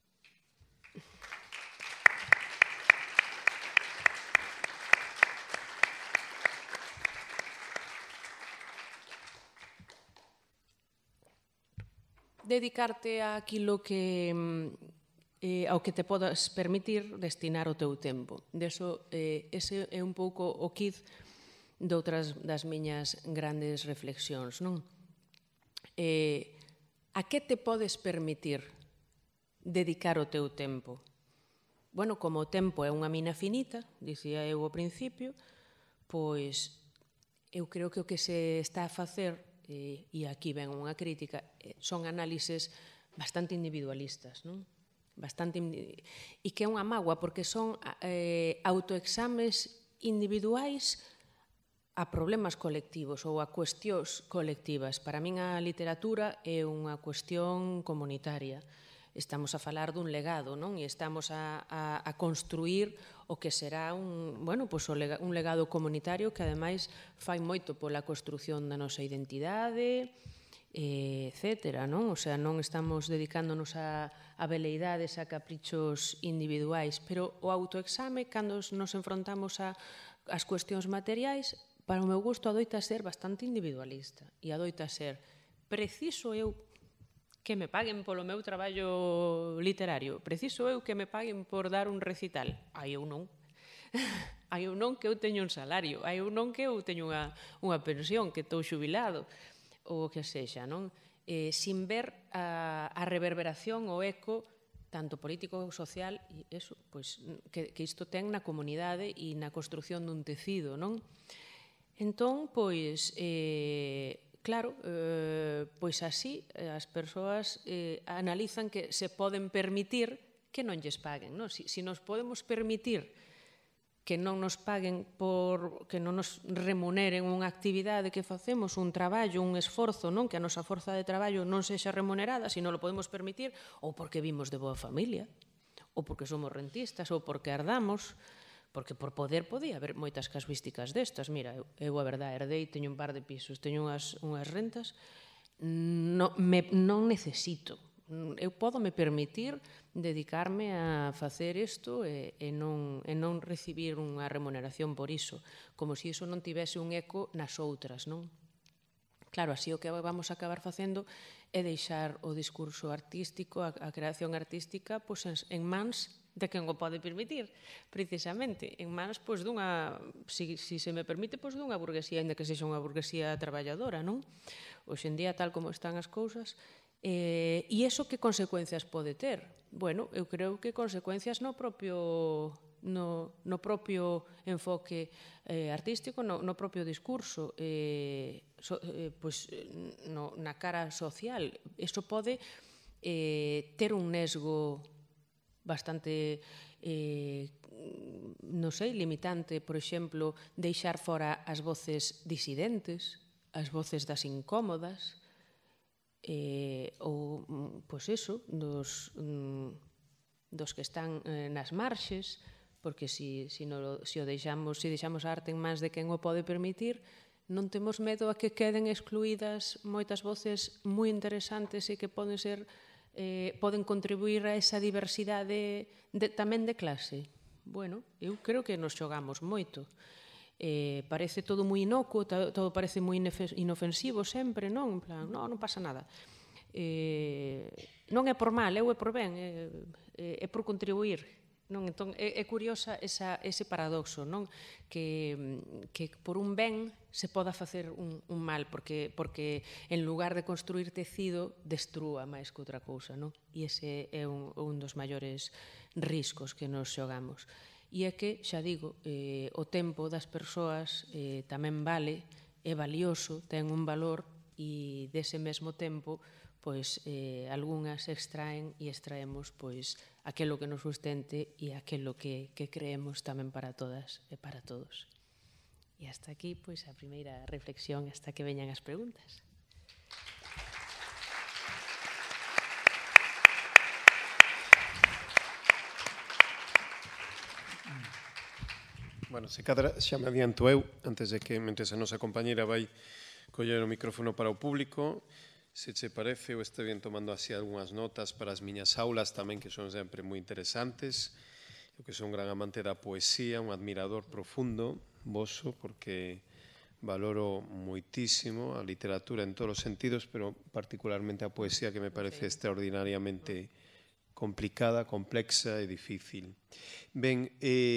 Dedicarte àquilo que ao que te podas permitir destinar o teu tempo. Ese é un pouco o quid doutras das miñas grandes reflexións, non? A que te podes permitir dedicar o teu tempo? Bueno, como o tempo é unha mina finita, dicía eu ao principio, pois eu creo que o que se está a facer, e aquí ven unha crítica, son análises bastante individualistas, non? E que é unha mágoa, porque son autoexames individuais a problemas colectivos ou a cuestións colectivas. Para min a literatura é unha cuestión comunitaria. Estamos a falar dun legado, non? E estamos a construir o que será un legado comunitario que, ademais, fai moito pola construción da nosa identidade, etcétera, non? O sea, non estamos dedicándonos a veleidades, a caprichos individuais, pero o autoexame, cando nos enfrontamos ás cuestións materiais, para o meu gusto adoita ser bastante individualista e adoita ser preciso eu que me paguen polo meu traballo literario, preciso eu que me paguen por dar un recital. Ai, eu non. Ai, eu non, que eu teño un salario. Ai, eu non, que eu teño unha pensión, que estou xubilado, ou o que sexa, non? Sin ver a reverberación, o eco, tanto político como social, e eso, pois, que isto ten na comunidade e na construción dun tecido, non? Entón, pois, claro, pois así as persoas analizan que se poden permitir que non lles paguen, non? Se nos podemos permitir que non nos paguen, que non nos remuneren unha actividade que facemos, un traballo, un esforzo, non? Que a nosa forza de traballo non sexa remunerada, se non lo podemos permitir, ou porque vimos de boa familia, ou porque somos rentistas, ou porque herdamos, porque por poder podía haber moitas casuísticas destas. Mira, eu a verdade, herdei, teño un par de pisos, teño unhas rentas, non necesito. Eu pódome permitir dedicarme a facer isto e non recibir unha remuneración por iso, como se iso non tivese un eco nas outras, non? Claro, así o que vamos a acabar facendo é deixar o discurso artístico, a creación artística, en mans de quen o pode permitir, precisamente, en mans dunha, se se me permite, dunha burguesía, ainda que sexa unha burguesía traballadora, non? Hoxe en día, tal como están as cousas, e iso que consecuencias pode ter? Bueno, eu creo que consecuencias no propio enfoque artístico, no propio discurso, na cara social. Iso pode ter un nesgo bastante, non sei, limitante, por exemplo, deixar fora as voces disidentes, as voces das incómodas, ou, pois eso, dos que están nas marxes, porque se deixamos a arte en mans de quen o pode permitir, non temos medo a que queden excluídas moitas voces moi interesantes e que poden contribuir a esa diversidade tamén de clase. Bueno, eu creo que nos xogamos moito. Parece todo moi inocuo, todo parece moi inofensivo sempre, non? En plan, non pasa nada. Non é por mal, é por ben, é por contribuir. Entón, é curiosa ese paradoxo, non? Que por un ben se poda facer un mal, porque en lugar de construir tecido, destrúa máis que outra cousa, non? E ese é un dos maiores riscos que nos xogamos. E é que, xa digo, o tempo das persoas tamén vale, é valioso, ten un valor, e dese mesmo tempo, pois, algunhas extraen e extraemos, pois, aquelo que nos sustente e aquelo que creemos tamén para todas e para todos. E hasta aquí, pois, a primeira reflexión, hasta que veñan as preguntas. Bueno, se cadra xa me adianto eu, antes de que, mentre a nosa compañera vai coller o micrófono para o público, se che parece, eu estou bien tomando así algunhas notas para as miñas aulas tamén, que son sempre moi interesantes. Eu que sou un gran amante da poesía, un admirador profundo, voso, porque valoro moitísimo a literatura en todos os sentidos, pero particularmente a poesía, que me parece extraordinariamente complicada, complexa e difícil. Ben,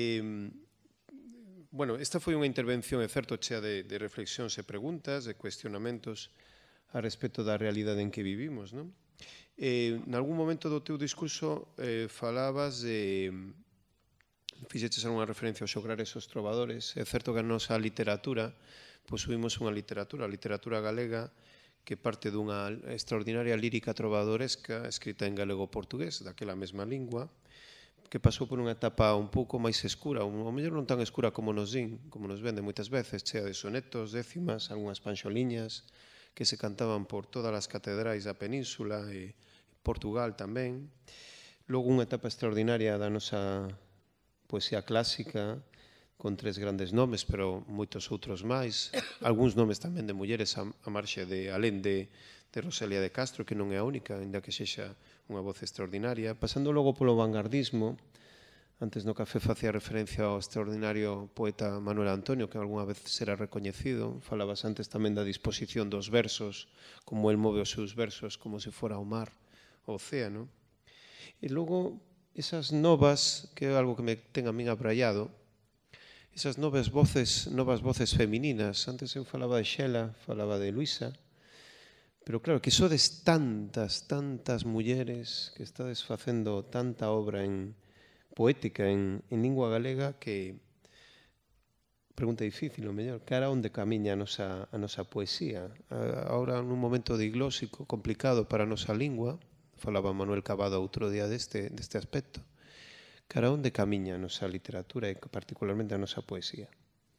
bueno, esta foi unha intervención, é certo, chea de reflexións e preguntas, de cuestionamentos a respecto da realidade en que vivimos, non? En algún momento do teu discurso falabas de... Fixeches unha referencia aos xograres e aos trovadores. É certo que a nosa literatura, posuímos unha literatura, a literatura galega, que parte dunha extraordinaria lírica trovadoresca escrita en galego-portugués, daquela mesma lingua, que pasou por unha etapa un pouco máis escura, ou mellor non tan escura como nos din, como nos vende moitas veces, chea de sonetos, décimas, algunhas panxoliñas, que se cantaban por todas as catedrais da península e Portugal tamén. Logo unha etapa extraordinaria da nosa poesía clásica, con 3 grandes nomes, pero moitos outros máis. Algúns nomes tamén de mulleres a marxe de, alén de Rosalía de Castro, que non é a única, ainda que sexa unha voz extraordinaria. Pasando logo polo vanguardismo, antes no café facía referencia ao extraordinario poeta Manuel Antonio, que algunha vez será recoñecido. Falabas antes tamén da disposición dos versos, como el move os seus versos como se fora o mar, o océano. E logo, esas novas, que é algo que me ten a min abraiado, esas novas voces femininas. Antes eu falaba de Xela, falaba de Luisa, pero claro, que sodes tantas mulleres que estades facendo tanta obra en poética en lingua galega, que pregunta difícil, o mellor, cara onde camiña a nosa poesía. Ahora, nun momento diglósico complicado para a nosa lingua, falaba Manuel Cavado outro día deste aspecto, cara onde camiña a nosa literatura e particularmente a nosa poesía.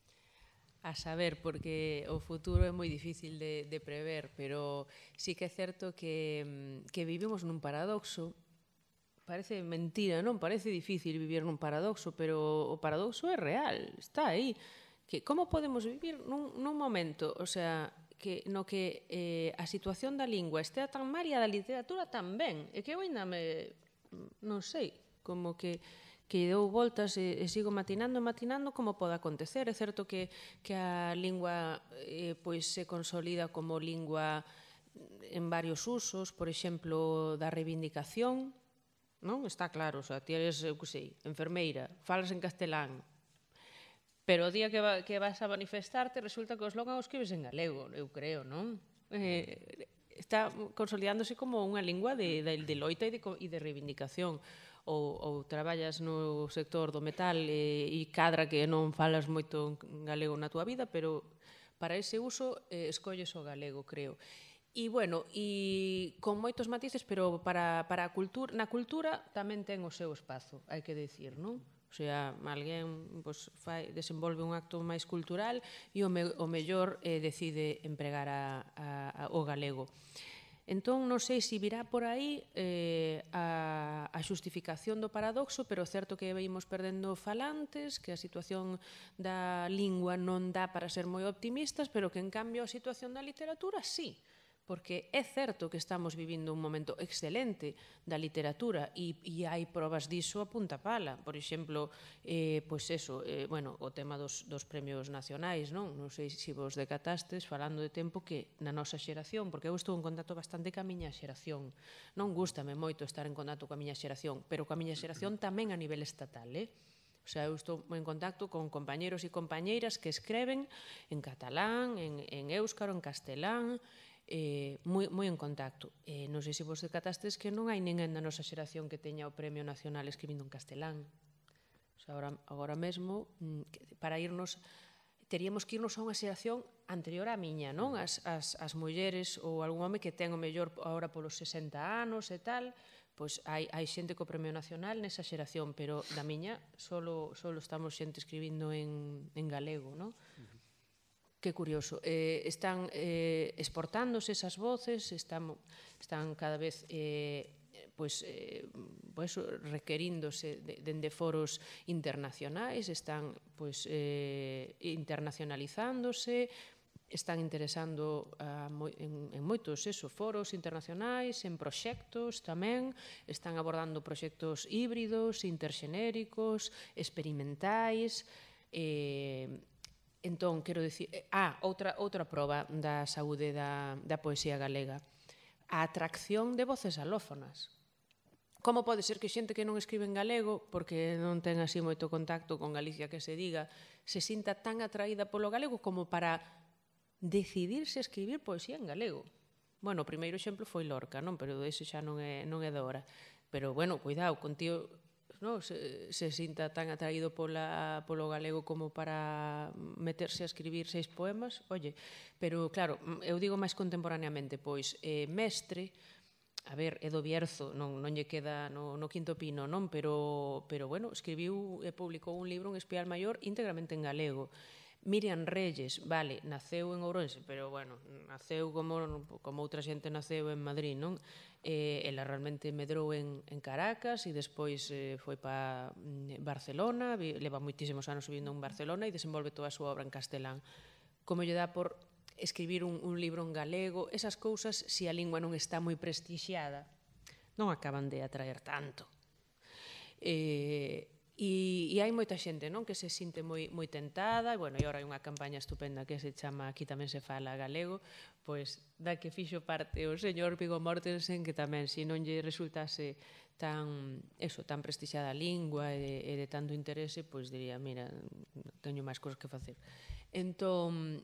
A saber, porque o futuro é moi difícil de prever, pero sí que é certo que vivimos nun paradoxo. Parece mentira, non? Parece difícil vivir nun paradoxo, pero o paradoxo é real, está aí. Que como podemos vivir nun momento, o sea, no que a situación da lingua estea tan mal e a da literatura tamén. É que eu ainda non sei, como que dou voltas e sigo matinando como pode acontecer. É certo que a lingua pois se consolida como lingua en varios usos, por exemplo, da reivindicación, non? Está claro, o sea, ti eres, eu que sei, enfermeira, falas en castelán, pero o día que vas a manifestarte resulta que o slogan o escribes en galego, eu creo, non? Está consolidándose como unha lingua de loita e de reivindicación. Ou traballas no sector do metal e cadra que non falas moito en galego na túa vida, pero para ese uso escolles o galego, creo. E, bueno, e con moitos matices, pero para a cultura, na cultura tamén ten o seu espazo, hai que dicir, non? O sea, alguén desenvolve un acto máis cultural e o mellor decide empregar o galego. Entón, non sei se virá por aí a xustificación do paradoxo, pero é certo que veimos perdendo falantes, que a situación da lingua non dá para ser moi optimistas, pero que, en cambio, a situación da literatura, sí. Porque é certo que estamos vivindo un momento excelente da literatura e hai probas diso a punta pala. Por exemplo, pois eso, bueno, o tema dos premios nacionais, non? Non sei se vos decatastes, falando de tempo, que na nosa xeración, porque eu estou en contacto bastante ca miña xeración, non gústame moito estar en contacto ca miña xeración, pero ca miña xeración tamén a nivel estatal, O sea, eu estou en contacto con compañeros e compañeiras que escreven en catalán, en éuscaro, en castelán, moi en contacto. Non sei se vos decatastes que non hai ninguén da nosa xeración que teña o Premio Nacional escribindo en castelán. O sea, agora mesmo, para irnos, teríamos que irnos a unha xeración anterior á miña, non? As mulleres ou algún home que ten o mellor agora polos 60 anos e tal, pois hai xente co Premio Nacional nesa xeración, pero da miña solo estamos xente escribindo en galego, non? Que curioso. Están exportándose esas voces, están cada vez requeríndose dende foros internacionais, están internacionalizándose, están interesando en moitos foros internacionais, en proxectos tamén, están abordando proxectos híbridos, interxenéricos, experimentais. Entón, quero dicir... outra proba da saúde da poesía galega. A atracción de voces alófonas. Como pode ser que xente que non escribe en galego, porque non ten así moito contacto con Galicia que se diga, se sinta tan atraída polo galego como para decidirse a escribir poesía en galego? Bueno, o primeiro exemplo foi Lorca, non? Pero ese xa non é de hora. Pero, bueno, cuidado, con tío se sinta tan atraído polo galego como para meterse a escribir 6 poemas, oye, pero claro, eu digo máis contemporaneamente, pois Mestre, a ver, é do Bierzo, non lle queda no Quinto Pino, non? Pero bueno, escribiu e publicou un libro, Un espial maior, íntegramente en galego. Miriam Reyes, vale, naceu en Ourense, pero bueno, naceu como outra xente naceu en Madrid, non? Ela realmente medrou en Caracas e despois foi para Barcelona, leva moitísimos anos vivindo en Barcelona e desenvolve toda a súa obra en castelán. Como lle dá por escribir un libro en galego, esas cousas, se a lingua non está moi prestixiada, non acaban de atraer tanto. E hai moita xente, non, que se sinte moi tentada, e, bueno, e agora hai unha campaña estupenda que se chama Aquí tamén se fala galego, pois da que fixo parte o señor Viggo Mortensen, que tamén, se non lle resultase tan prestixiada a lingua e de tanto interese, pois diría, mira, teño máis cosas que facer. Entón,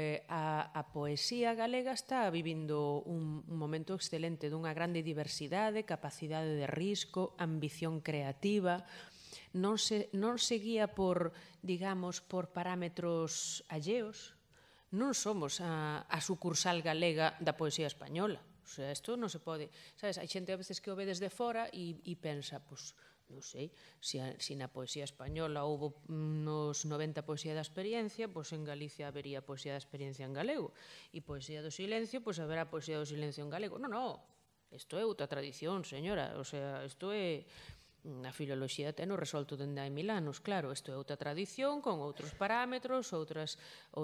a poesía galega está vivindo un momento excelente dunha grande diversidade, capacidade de risco, ambición creativa. Non se guía por, digamos, por parámetros alleos. Non somos a sucursal galega da poesía española. O sea, isto non se pode... Sabes, hai xente a veces que o ve desde fora e pensa, pois, non sei, se na poesía española houve nos 90 poesía da experiencia, pois en Galicia habería poesía da experiencia en galego. E poesía do silencio, pois haberá poesía do silencio en galego. Non, isto é outra tradición, señora. O sea, isto é... A filoloxía teno resolto dende hai 1000 anos, claro, isto é outra tradición con outros parámetros, outras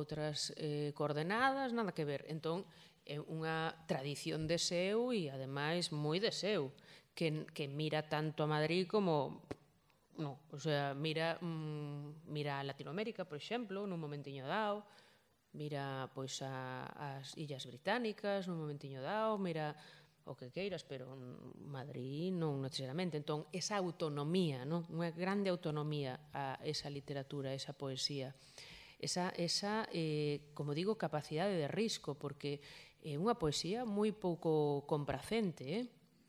coordenadas, nada que ver. Entón, é unha tradición de seu e, ademais, moi de seu, que mira tanto a Madrid como... No, o sea, mira a Latinoamérica, por exemplo, nun momentiño dado, mira, pois, as Illas Británicas, nun momentiño dado, mira... o que queiras, pero Madrid non necesariamente. Entón, esa autonomía, non? Unha grande autonomía a esa literatura, a esa poesía, esa como digo, capacidade de risco, porque é unha poesía moi pouco complacente,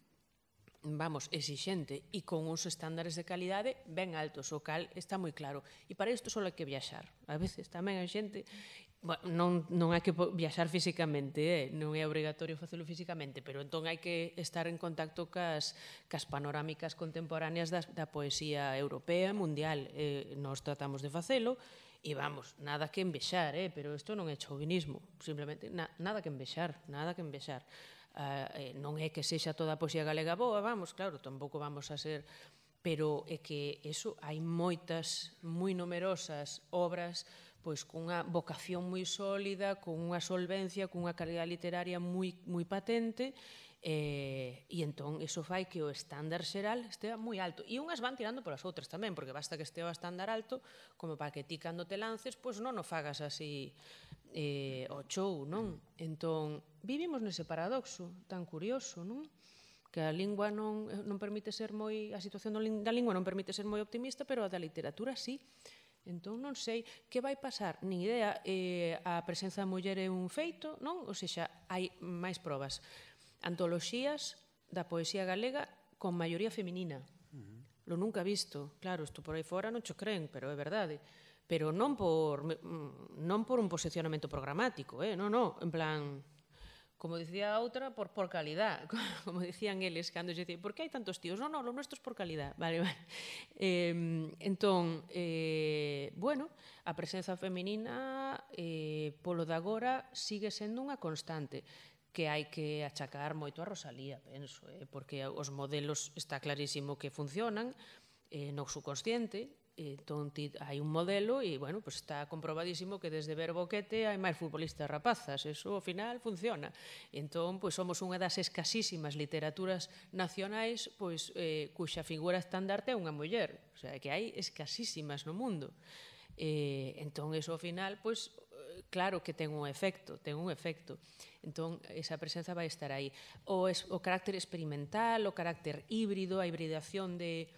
vamos, exixente, e con uns estándares de calidade ben altos, o cal está moi claro. E para isto só hai que viaxar. A veces tamén a xente... Non hai que viaxar físicamente, non é obrigatorio facelo físicamente, pero entón hai que estar en contacto cas panorámicas contemporáneas da poesía europea e mundial. Nós tratamos de facelo e, vamos, nada que envexar, pero isto non é chauvinismo, simplemente nada que envexar, nada que envexar. Non é que sexa toda a poesía galega boa, vamos, claro, tampouco vamos a ser... Pero é que hai moitas, moi numerosas obras pois cunha vocación moi sólida, con unha solvencia, con unha calidad literaria moi patente, e entón iso fai que o estándar xeral estea moi alto. E unhas van tirando polas outras tamén, porque basta que estea o estándar alto como para que ti cando te lances, pois non o fagas así o show, non? Entón, vivimos nese paradoxo tan curioso, non? Que a lingua non permite ser moi... A situación da lingua non permite ser moi optimista, pero a da literatura sí. Entón, non sei que vai pasar, nin idea. A presenza da muller é un feito, non? Ou seja, hai máis probas. Antoloxías da poesía galega con maioría feminina. Lo nunca visto. Claro, isto por aí fora non cho creen, pero é verdade. Pero non por un posicionamento programático, non, en plan... Como dicía a outra, por calidad. Como dicían eles, cando se dicían, por que hai tantos tíos? Non, lo nuestro es por calidad. Vale. Entón, bueno, a presenza feminina, polo de agora, sigue sendo unha constante. que hai que achacar moito a Rosalía, penso, porque os modelos está clarísimo que funcionan no subconsciente, entón hai un modelo e, bueno, pues está comprobadísimo que desde ver Boquete hai máis futbolistas rapazas, eso ao final funciona. Entón, pues somos unha das escasísimas literaturas nacionais pois cuxa figura estandarte é unha muller, o sea, que hai escasísimas no mundo. Entón, eso ao final, pois, claro que ten un efecto, Entón, esa presenza vai estar aí. O carácter experimental, o carácter híbrido, a hibridación de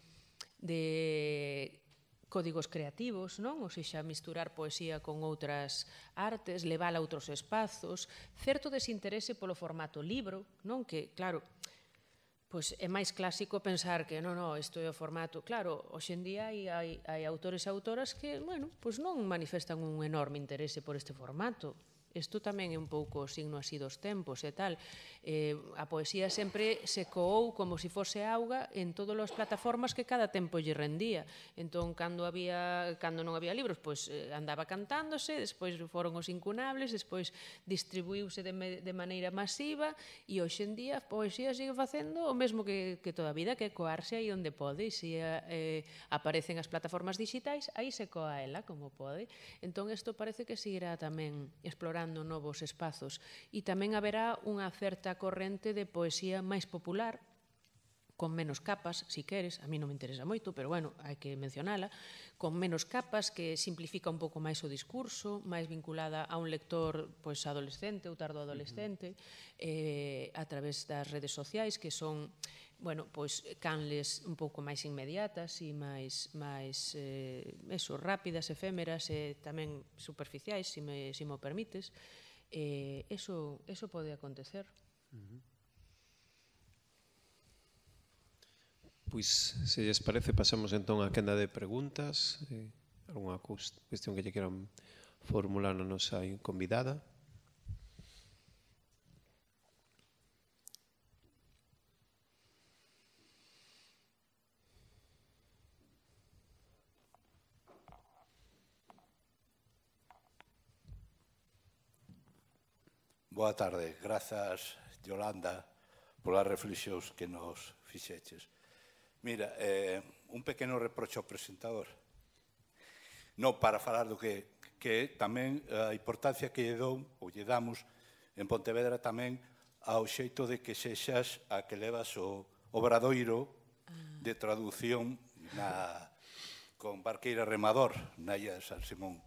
códigos creativos, non? Ou seja, misturar poesía con outras artes, levala a outros espazos, certo desinterese polo formato libro, non? Que, claro, pois é máis clásico pensar que non, isto é o formato. Claro, hoxe en día hai autores e autoras que, bueno, pois non manifestan un enorme interese por este formato. Isto tamén é un pouco signo así dos tempos e tal. A poesía sempre se coou como se fose auga en todas as plataformas que cada tempo lle rendía. Entón, cando non había libros, pois andaba cantándose, despois foron os incunables, despois distribuíuse de maneira masiva e hoxe en día a poesía sigue facendo o mesmo que toda a vida, que é coarse aí onde pode, e se aparecen as plataformas digitais, aí se coa ela como pode. Entón, isto parece que seguirá tamén explorando novos espazos e tamén haberá unha certa corrente de poesía máis popular, con menos capas, si queres, a mí non me interesa moito, pero bueno, hai que mencionala, con menos capas, que simplifica un pouco máis o discurso, máis vinculada a un lector pois adolescente ou tardo adolescente, a través das redes sociais, que son, bueno, pois canles un pouco máis inmediatas e máis rápidas, efémeras e tamén superficiais, se me permites. Eso pode acontecer. Pois, se lles parece, pasamos entón á quenda de preguntas. Algúna cuestión que lle queran formular a nosa convidada? Boa tarde. Grazas, Yolanda, polas reflexións que nos fixeches. Mira, un pequeno reproche ao presentador. Non para falar do que tamén a importancia que lle damos en Pontevedra tamén ao xeito de que sexas a que levas o obradoiro de traducción con Barqueira Remador, na illa de San Simón.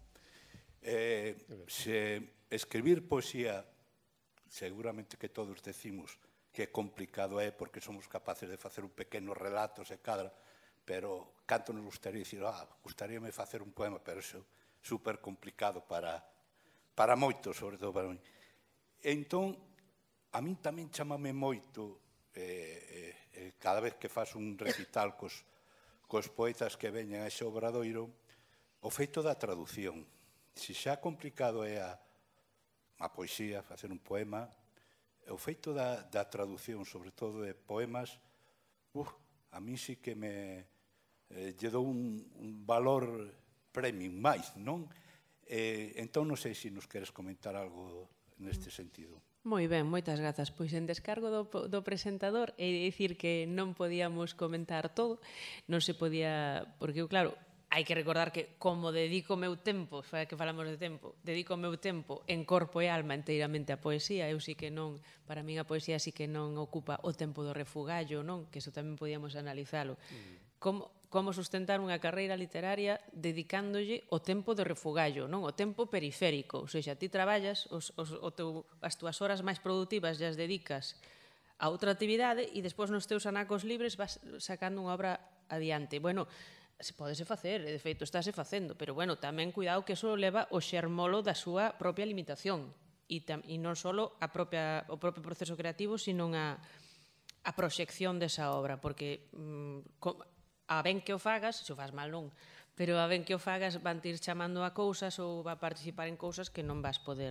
Se escribir poesía, seguramente que todos decimos que complicado é porque somos capaces de facer un pequeno relato se cadra, pero canto nos gustaría dicir, gustaríame facer un poema, pero iso é super complicado para moitos, sobre todo para mí. Entón, a min tamén chamame moito, cada vez que faz un recital cos poetas que veñen a ese obradoiro, o feito da traducción. Se xa complicado é a poesía, facer un poema, o feito da traducción, sobre todo de poemas, a mí sí que lle dou un valor premium máis, non? Entón, non sei se nos queres comentar algo neste sentido. Moi ben, moitas grazas. Pois en descargo do presentador, é dicir que non podíamos comentar todo, non se podía, porque, claro, hai que recordar que como dedico o meu tempo, que falamos de tempo, dedico o meu tempo en corpo e alma inteiramente a poesía, eu sí que non, para min a poesía sí que non ocupa o tempo do refugallo, non? Que iso tamén podíamos analizalo. Como sustentar unha carreira literaria dedicándolle o tempo do refugallo, non? O tempo periférico, ou seja, ti traballas, as túas horas máis productivas as dedicas a outra actividade e despois nos teus anacos libres vas sacando unha obra adiante. Bueno, se podese facer, de feito estáse facendo, pero bueno, tamén cuidado que eso leva o xermolo da súa propia limitación e non só o propio proceso creativo, sino a proxección desa obra, porque a ben que o fagas, se o fas mal non, pero a ben que o fagas van te ir chamando a cousas ou va a participar en cousas que non vas poder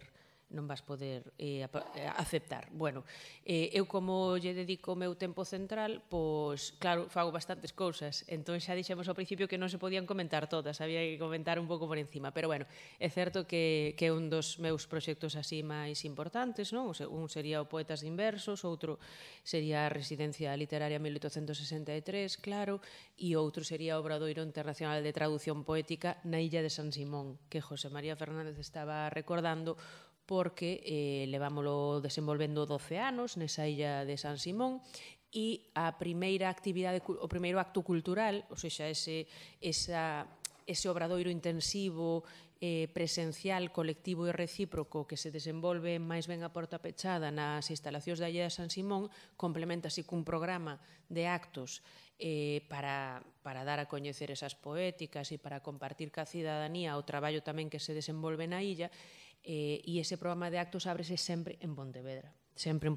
non vas poder aceptar. Bueno, eu como lle dedico o meu tempo central, pois, claro, fago bastantes cousas, entón xa dixemos ao principio que non se podían comentar todas, había que comentar un pouco por encima, pero bueno, é certo que é un dos meus proxectos así máis importantes, non? Un sería o Poetas Inversos, outro sería a Residencia Literaria 1863, claro, e outro sería o Obradoiro Internacional de Traducción Poética na Illa de San Simón, que José María Fernández estaba recordando, porque levámolo desenvolvendo 12 anos nesa illa de San Simón e a primeira actividade, o primeiro acto cultural, ou seja, ese obradoiro intensivo, presencial, colectivo e recíproco que se desenvolve máis ben a porta pechada nas instalacións da illa de San Simón, complementase cun programa de actos para dar a coñecer esas poéticas e para compartir ca cidadanía o traballo tamén que se desenvolve na illa. E ese programa de actos ábrese sempre en Pontevedra, sempre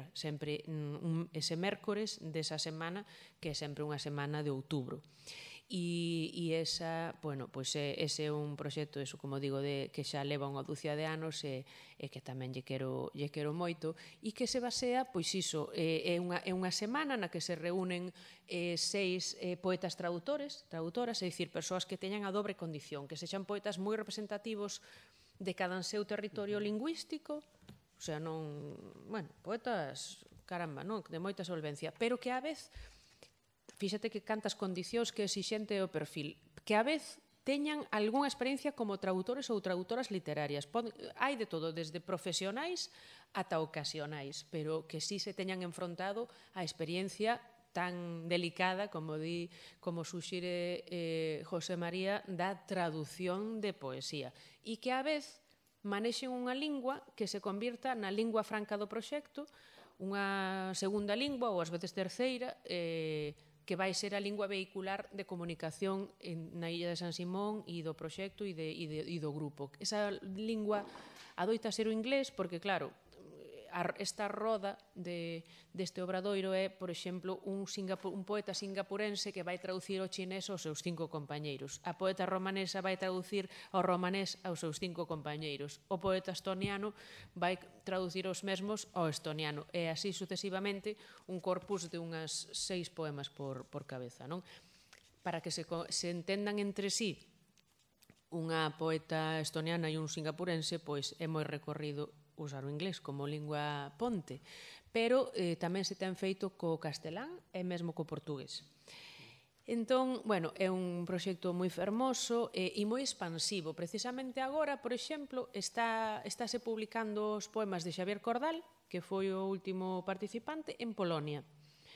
ese mércores desa semana, que é sempre unha semana de outubro. E esa, bueno, pois ese é un proxecto, eso, como digo, que xa leva unha dúcia de anos e que tamén lle quero moito, e que se basea, pois iso, é unha semana na que se reúnen 6 poetas tradutoras, é dicir, persoas que teñan a dobre condición, que sexan poetas moi representativos de cada seu territorio lingüístico, o sea, non, bueno, poetas, caramba, non, de moita solvencia, pero que a vez, fíxate que cantas condicións que exixente o perfil, que a vez teñan algunha experiencia como traductores ou traductoras literarias. Hai de todo, desde profesionais ata ocasionais, pero que sí se teñan enfrontado a experiencia tan delicada, como suxire José María, da traducción de poesía, e que a vez manexen unha lingua que se convirta na lingua franca do proxecto, unha segunda lingua, ou ás veces terceira, que vai ser a lingua vehicular de comunicación na illa de San Simón e do proxecto e do grupo. Esa lingua adoita ser o inglés, porque, claro, esta roda deste obradoiro é, por exemplo, un poeta singapurense que vai traducir o chinés aos seus 5 compañeiros. A poeta romanesa vai traducir o romanés aos seus 5 compañeiros. O poeta estoniano vai traducir os mesmos ao estoniano. E así sucesivamente un corpus de unhas 6 poemas por cabeza, non? Para que se entendan entre sí unha poeta estoniana e un singapurense, pois é moi recorrido usar o inglés como lingua ponte, pero tamén se ten feito co castelán e mesmo co portugués. Entón, bueno, é un proxecto moi fermoso e moi expansivo. Precisamente agora, por exemplo, estáse publicando os poemas de Xavier Cordal, que foi o último participante, en Polonia.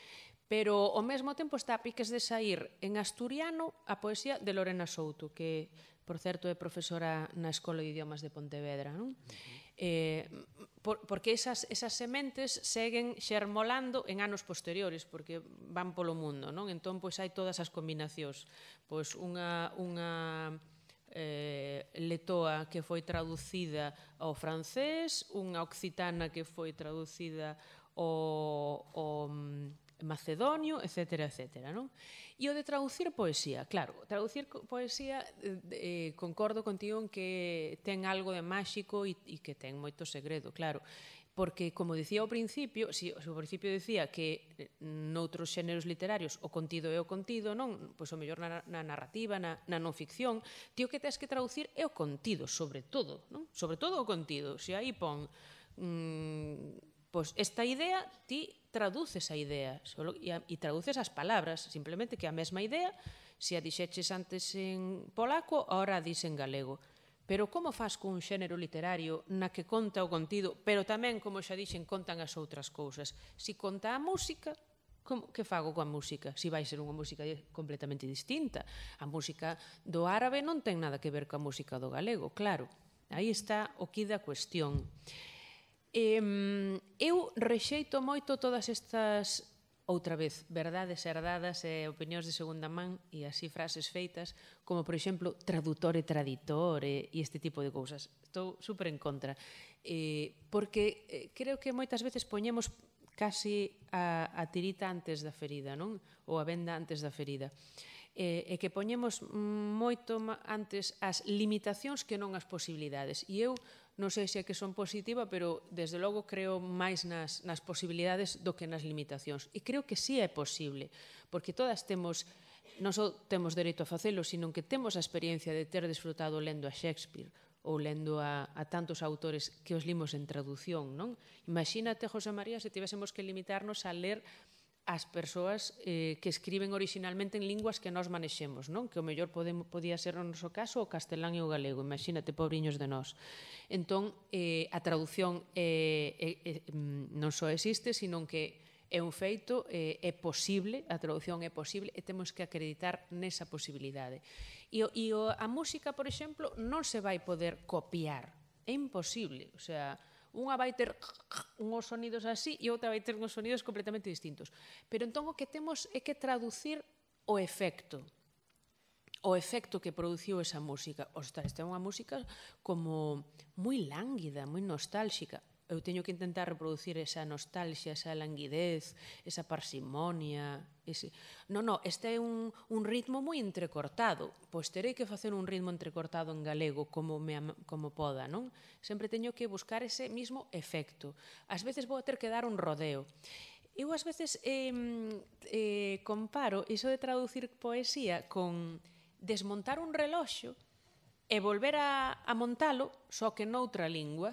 Pero ao mesmo tempo está a piques de saír en asturiano a poesía de Lorena Souto, que, por certo, é profesora na Escola de Idiomas de Pontevedra, non? Porque esas sementes seguen xermolando en anos posteriores, porque van polo mundo, non? Entón, pois, hai todas as combinacións. Pois, unha letoa que foi traducida ao francés, unha occitana que foi traducida ao macedonio, etcétera, etcétera, non? E o de traducir poesía, claro, traducir poesía, concordo contigo en que ten algo de máxico e que ten moito segredo, claro, porque, como dicía ao principio, ao principio dicía que noutros xéneros literarios o contido é o contido, non? Pois o mellor na narrativa, na non ficción, ti o que tens que traducir é o contido, sobre todo, non? Sobre todo o contido, se aí pon pois esta idea, ti traduces a idea e traduces as palabras, simplemente que a mesma idea, se a dixeches antes en polaco, agora a dis en galego. Pero como faz cun xénero literario na que conta o contido, pero tamén, como xa dixen, contan as outras cousas? Se conta a música, que fago coa música? Se vai ser unha música completamente distinta. A música do árabe non ten nada que ver coa música do galego, claro. Aí está o quid da cuestión. Eu rexeito moito todas estas, outra vez, verdades herdadas e opinións de segunda man e así frases feitas, como, por exemplo, tradutor e traditor e este tipo de cousas. Estou super en contra, porque creo que moitas veces poñemos casi a tirita antes da ferida, non? Ou a venda antes da ferida. E que poñemos moito antes as limitacións que non as posibilidades. E eu non sei se é que son positiva, pero desde logo creo máis nas posibilidades do que nas limitacións. E creo que sí é posible, porque todas temos, non só temos dereito a facelo, sino que temos a experiencia de ter desfrutado lendo a Shakespeare ou lendo a tantos autores que os limos en traducción, non? Imagínate, José María, se tivésemos que limitarnos a ler as persoas que escriben originalmente en linguas que nós manexemos, non? Que o mellor podía ser, no noso caso, o castelán e o galego. Imagínate, pobriños de nós. Entón, a traducción non só existe, sino que é un feito, é posible, a traducción é posible, e temos que acreditar nesa posibilidade. E a música, por exemplo, non se vai poder copiar. É imposible. O sea, unha vai ter uns sonidos así e outra vai ter uns sonidos completamente distintos. Pero entón o que temos é que traducir o efecto que produciu esa música. Ostras, esta é unha música como moi lánguida, moi nostálxica. Eu teño que intentar reproducir esa nostalgia, esa languidez, esa parsimonia. Non, este é un ritmo moi entrecortado. Pois terei que facer un ritmo entrecortado en galego como poda, non? Sempre teño que buscar ese mismo efecto. Ás veces vou ter que dar un rodeo. Eu ás veces comparo iso de traducir poesía con desmontar un reloxo e volver a montalo, só que noutra lingua.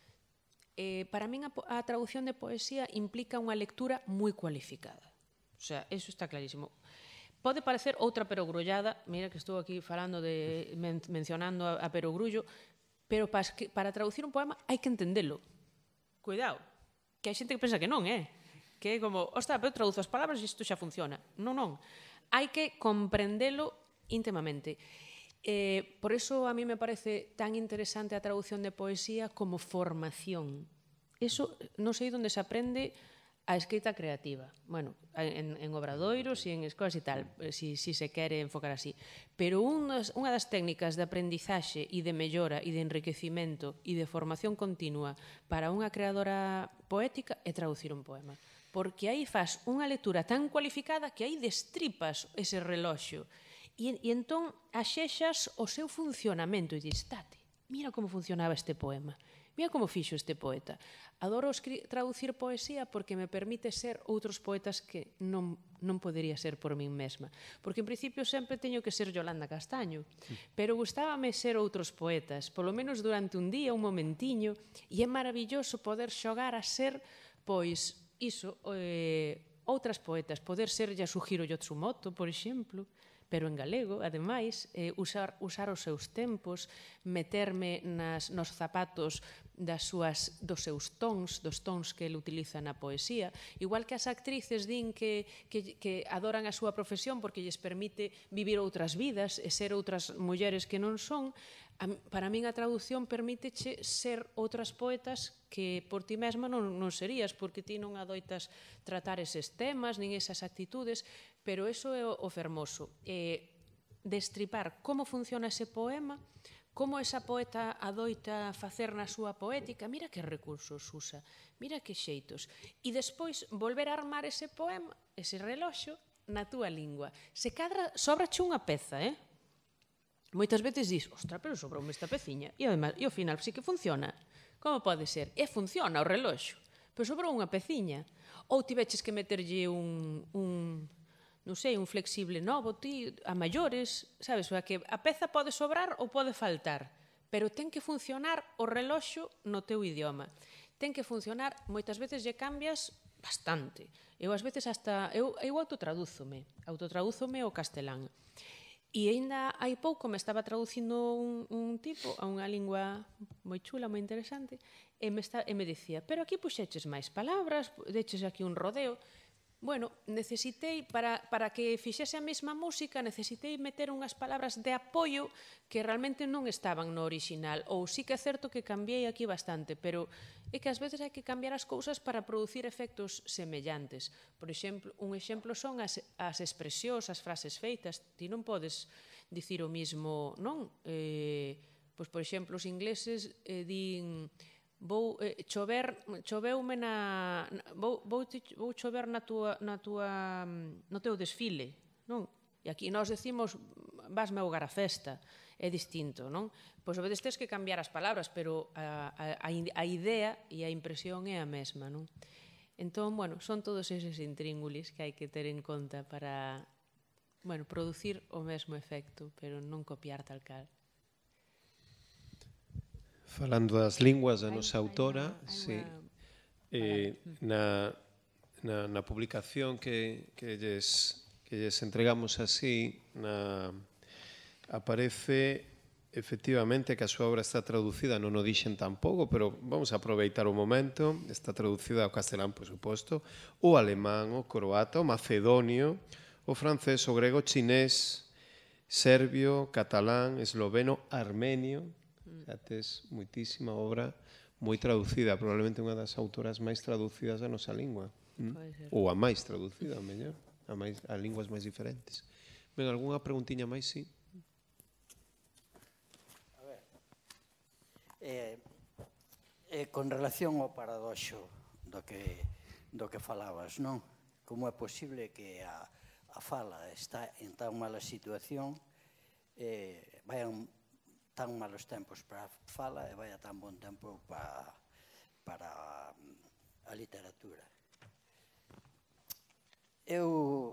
Para min a traducción de poesía implica unha lectura moi cualificada. O sea, eso está clarísimo. Pode parecer outra perogrullada, mira que estou aquí falando mencionando a perogrullo, pero para traducir un poema hai que entendelo. Cuidado, que hai xente que pensa que non, que é como, ostras, pero traduzo as palabras e isto xa funciona. Non. Hai que comprendelo íntimamente. Por eso a mí me parece tan interesante a traducción de poesía como formación. Eso non sei onde se aprende a escrita creativa. Bueno, en obradoiros e en escolas e tal, si se quere enfocar así. Pero unha das técnicas de aprendizaxe e de mellora e de enriquecimento e de formación continua para unha creadora poética é traducir un poema. Porque aí faz unha lectura tan cualificada que aí destripas ese reloxo. E entón axexas o seu funcionamento e dis, tate, mira como funcionaba este poema, mira como fixo este poeta. Adoro traducir poesía porque me permite ser outros poetas que non podería ser por min mesma. Porque en principio sempre teño que ser Yolanda Castaño, pero gustábame ser outros poetas, polo menos durante un día, un momentiño, e é maravilloso poder xogar a ser, pois, iso, outras poetas, poder ser Yasuhiro Yotsumoto, por exemplo, pero en galego, ademais, usar os seus tempos, meterme nos zapatos dos seus tons, dos tons que ele utiliza na poesía. Igual que as actrices din que adoran a súa profesión porque lles permite vivir outras vidas e ser outras mulleres que non son, para min a traducción permíteche ser outras poetas que por ti mesma non serías, porque ti non adoitas tratar eses temas, nin esas actitudes, pero eso é o fermoso. Destripar como funciona ese poema, como esa poeta adoita facer na súa poética, mira que recursos usa, mira que xeitos. E despois volver a armar ese poema, ese reloxo, na túa lingua. Se cadra, sobrache unha peza, Moitas veces dis, ostra, pero sobroume esta peciña. E ao final sí que funciona. Como pode ser? Funciona o reloxo, pero sobrou unha peciña. Ou tiveches que meterlle non sei, un flexible novo, ti, a maiores, sabes? O que a peza pode sobrar ou pode faltar, pero ten que funcionar o reloxo no teu idioma. Ten que funcionar, moitas veces lle cambias bastante. Eu, ás veces, eu autotradúzome ao castelán. E ainda hai pouco me estaba traducindo un tipo a unha lingua moi chula, moi interesante, e me dicía, pero aquí puxeches máis palabras, deches aquí un rodeo. Bueno, necesitei, para que fixese a mesma música, necesitei meter unhas palabras de apoio que realmente non estaban no original. Ou sí que é certo que cambiei aquí bastante, pero é que ás veces hai que cambiar as cousas para producir efectos semellantes. Por exemplo, un exemplo son as expresións, as frases feitas. Ti non podes dicir o mismo, non? Pois, por exemplo, os ingleses din... vou chover no teu desfile, non? E aquí nós decimos vasme ao Garafesta, é distinto, non? Pois a veces tens que cambiar as palabras, pero a idea e a impresión é a mesma, non? Entón, bueno, son todos eses intríngulis que hai que ter en conta para, bueno, producir o mesmo efecto, pero non copiar tal cal. Falando das linguas da nosa autora, na publicación que lles entregamos así, aparece efectivamente que a súa obra está traducida, non o dixen tampouco, pero vamos a aproveitar o momento, está traducida ao castelán, por suposto, o alemán, o croata, o macedonio, o francés, o grego, chinés, serbio, catalán, esloveno, armenio. Xa tes moitísima obra moi traducida, probablemente unha das autoras máis traducidas da nosa lingua. Ou a máis traducida, mellor, a linguas máis diferentes. Ben, algunha preguntiña máis, sí? Con relación ao paradoxo do que falabas, non? Como é posible que a fala está en tan mala situación, vayan tan malos tempos para a fala e vaya tan bon tempo para a literatura. Eu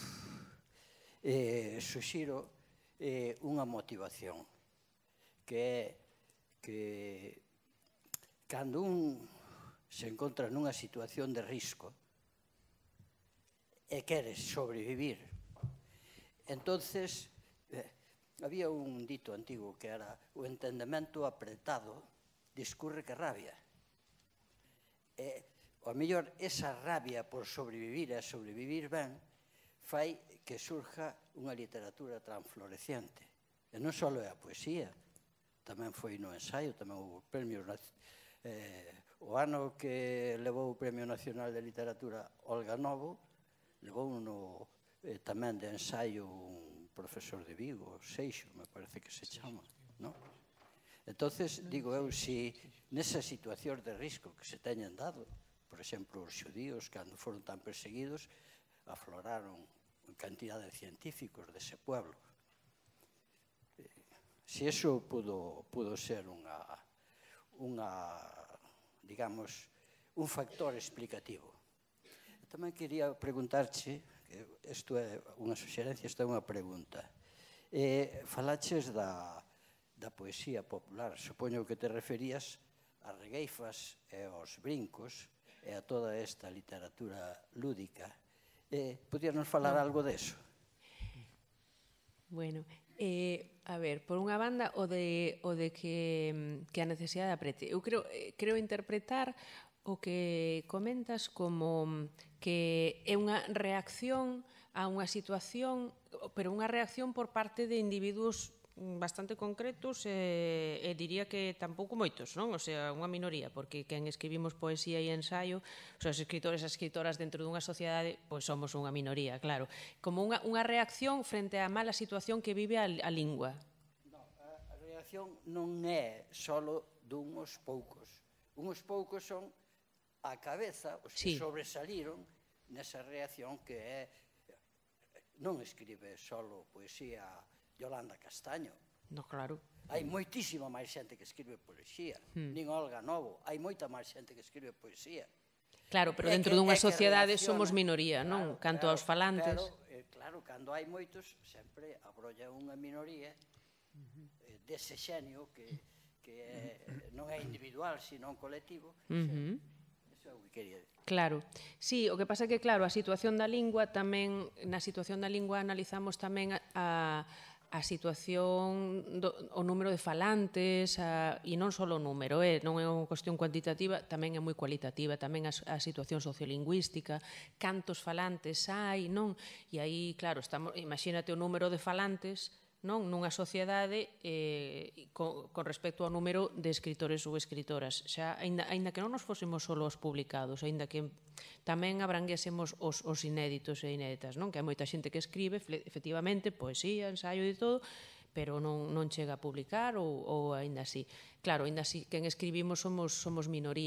suxiro unha motivación, que é que cando un se encontra nunha situación de risco e queres sobrevivir, entonces había un dito antigo que era o entendemento apretado discurre que rabia. E, ao mellor, esa rabia por sobrevivir e sobrevivir ben fai que surja unha literatura tan floreciente. E non só é a poesía, tamén foi no ensaio, tamén houve premios. O ano que levou o Premio Nacional de Literatura Olga Novo, levou tamén de ensaio un profesor de Vigo, Seixo, me parece que se chama, non? Entonces, digo eu, se nesa situación de risco que se teñen dado, por exemplo, os xudíos, cando foron tan perseguidos, afloraron cantidad de científicos dese pueblo. Se iso pudo ser digamos, un factor explicativo. Tamén quería preguntarche, isto é unha suxerencia, isto é unha pregunta. Falaches da poesía popular, supoño que te referías ás regueifas e aos brincos e a toda esta literatura lúdica. Podíanos falar algo deso? Bueno, a ver, por unha banda, o de que a necesidade aprete. Eu creo interpretar o que comentas como que é unha reacción a unha situación, pero unha reacción por parte de individuos bastante concretos e diría que tampouco moitos, non? O sea, unha minoría, porque quen escribimos poesía e ensaio, os escritores e escritoras dentro dunha sociedade, pois somos unha minoría, claro. Como unha reacción frente á mala situación que vive a lingua. Non, a reacción non é só dunhos poucos. Unhos poucos son a cabeza, os que sobresaliron nesa reacción que é non escribe só poesía Yolanda Castaño. No, claro. Hai moitísima máis xente que escribe poesía. Nin Olga Novo. Hai moita máis xente que escribe poesía. Claro, pero dentro dunha sociedade somos minoría, non? Canto aos falantes. Claro, cando hai moitos, sempre abrolla unha minoría dese xenio que non é individual, sino colectivo. Eso é o que quería decir. Claro, sí, o que pasa é que, claro, a situación da lingua tamén, na situación da lingua analizamos tamén a situación, o número de falantes, e non só o número, non é unha cuestión cuantitativa, tamén é moi cualitativa, tamén a situación sociolingüística, cantos falantes hai, non? E aí, claro, imagínate o número de falantes, non, nunha sociedade con respecto ao número de escritores ou escritoras. Xa, aínda que non nos fósemos só os publicados, aínda que tamén abranguésemos os inéditos e inéditas, non? Que hai moita xente que escribe, efectivamente, poesía, ensaio e todo, pero non chega a publicar ou aínda así. Claro, aínda así, quen escribimos somos minoría.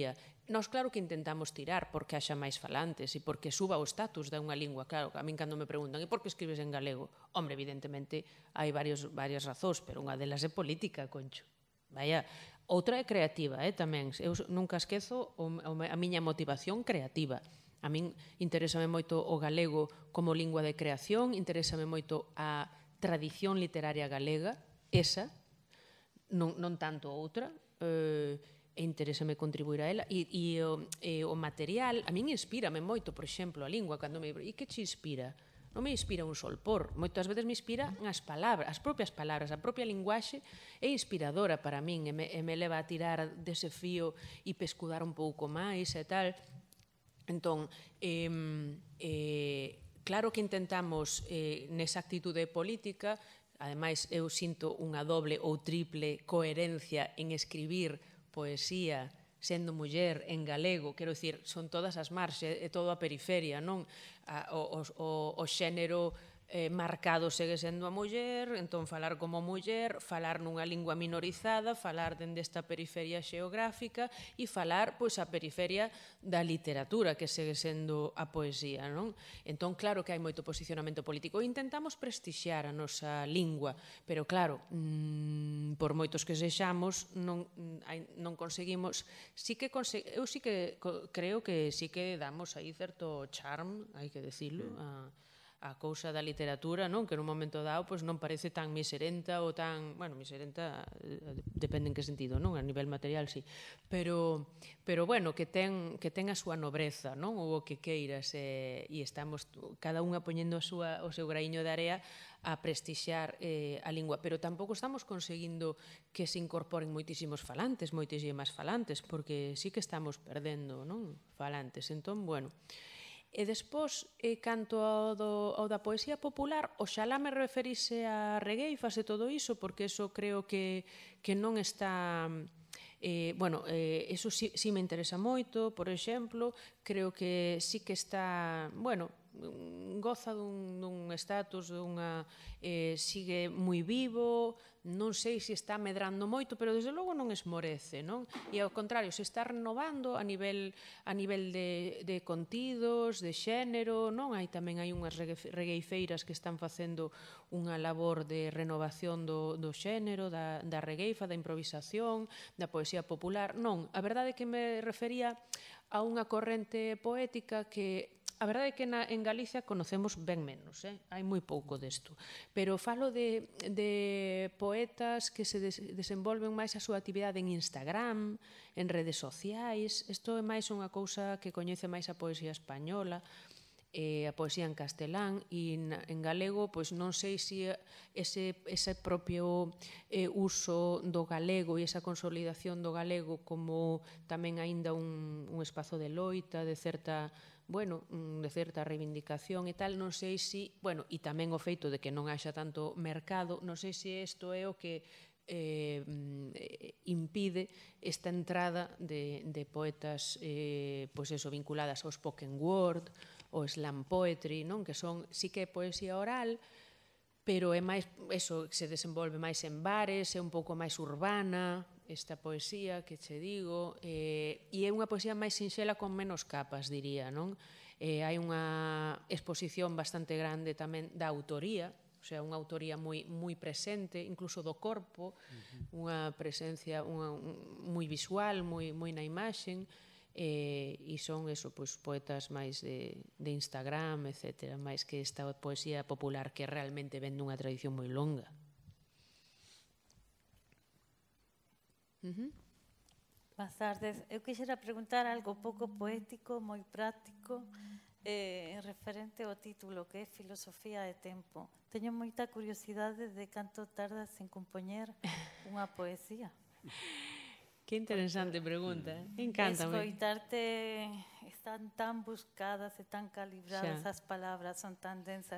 Nós claro que intentamos tirar porque haxa máis falantes e porque suba o status de unha lingua. Claro, a min cando me preguntan e por que escribes en galego? Hombre, evidentemente, hai varias razóns, pero unha delas é política, concho. Vaya, outra é creativa, tamén. Eu nunca esquezo a miña motivación creativa. A min interésame moito o galego como lingua de creación, interésame moito a tradición literaria galega, esa, non tanto outra, e interésame contribuir a ela, e o material, a min inspírame moito, por exemplo, a lingua, cando me digo, e que te inspira? Non me inspira un solpor, moitas veces me inspira as palabras, as propias palabras, a propia linguaxe é inspiradora para min, e me leva a tirar dese fío e pescudar un pouco máis e tal. Entón, claro que intentamos nesa actitude política, ademais eu sinto unha doble ou triple coherencia en escribir poesía sendo muller en galego, quero dicir, son todas as marxes, é todo a periferia, non? O xénero marcado segue sendo a muller, entón falar como muller, falar nunha lingua minorizada, falar dende esta periferia xeográfica e falar, pois, a periferia da literatura, que segue sendo a poesía, non? Entón, claro que hai moito posicionamento político. Intentamos prestixiar a nosa lingua, pero, claro, por moitos que sexamos, non conseguimos... Eu sí que creo que sí que damos aí certo charm, hai que decirlo, a cousa da literatura, non? Que nun momento dado non parece tan miserenta ou tan... Bueno, miserenta depende en que sentido, non? A nivel material, sí. Pero bueno, que ten a súa nobreza, non? Ou o que queiras, e estamos cada unha poñendo o seu graíño de area a prestixiar a lingua. Pero tampouco estamos conseguindo que se incorporen moitísimas falantes, porque sí que estamos perdendo, non? Falantes. Entón, bueno... E despois, canto ao da poesía popular, oxalá me referise a regueifas e todo iso, porque eso creo que non está... Bueno, eso sí me interesa moito, por exemplo, creo que sí que está, bueno, goza dun estatus, sigue moi vivo, non sei se está medrando moito, pero desde logo non esmorece, non? E ao contrario, se está renovando a nivel de contidos, de xénero, non? Tamén hai unhas regueifeiras que están facendo unha labor de renovación do xénero, da regueifa, da improvisación, da poesía popular. Non, a verdade é que me refería a unha corrente poética que... A verdade é que en Galicia conocemos ben menos, hai moi pouco desto, pero falo de poetas que se desenvolven máis a súa actividade en Instagram, en redes sociais. Isto é máis unha cousa que coñece máis a poesía española, a poesía en castelán, e en galego, pois non sei se ese propio uso do galego e esa consolidación do galego como tamén aínda un espazo de loita, de certa reivindicación e tal, non sei se, bueno, e tamén o feito de que non haxa tanto mercado, non sei se isto é o que impide esta entrada de poetas pois eso, vinculadas ao spoken word, ao slam poetry, non? Que son, sí que é poesía oral, pero é máis, eso, se desenvolve máis en bares, é un pouco máis urbana, esta poesía que che digo, e é unha poesía máis sinxela con menos capas, diría, non? Hai unha exposición bastante grande tamén da autoría, o sea, unha autoría moi presente, incluso do corpo, unha presencia moi visual, moi na imaxen, e son eso, pois, poetas máis de Instagram, etcétera, máis que esta poesía popular que realmente ven dunha tradición moi longa. Boas tardes. Eu quixera preguntar algo pouco poético, moi práctico, referente ao título, que é Filosofía e Tempo. Teño moita curiosidade de canto tardas en compoñer unha poesía. Que interesante pregunta, encántame. Escoitarte, están tan buscadas e tan calibradas as palabras, son tan densas.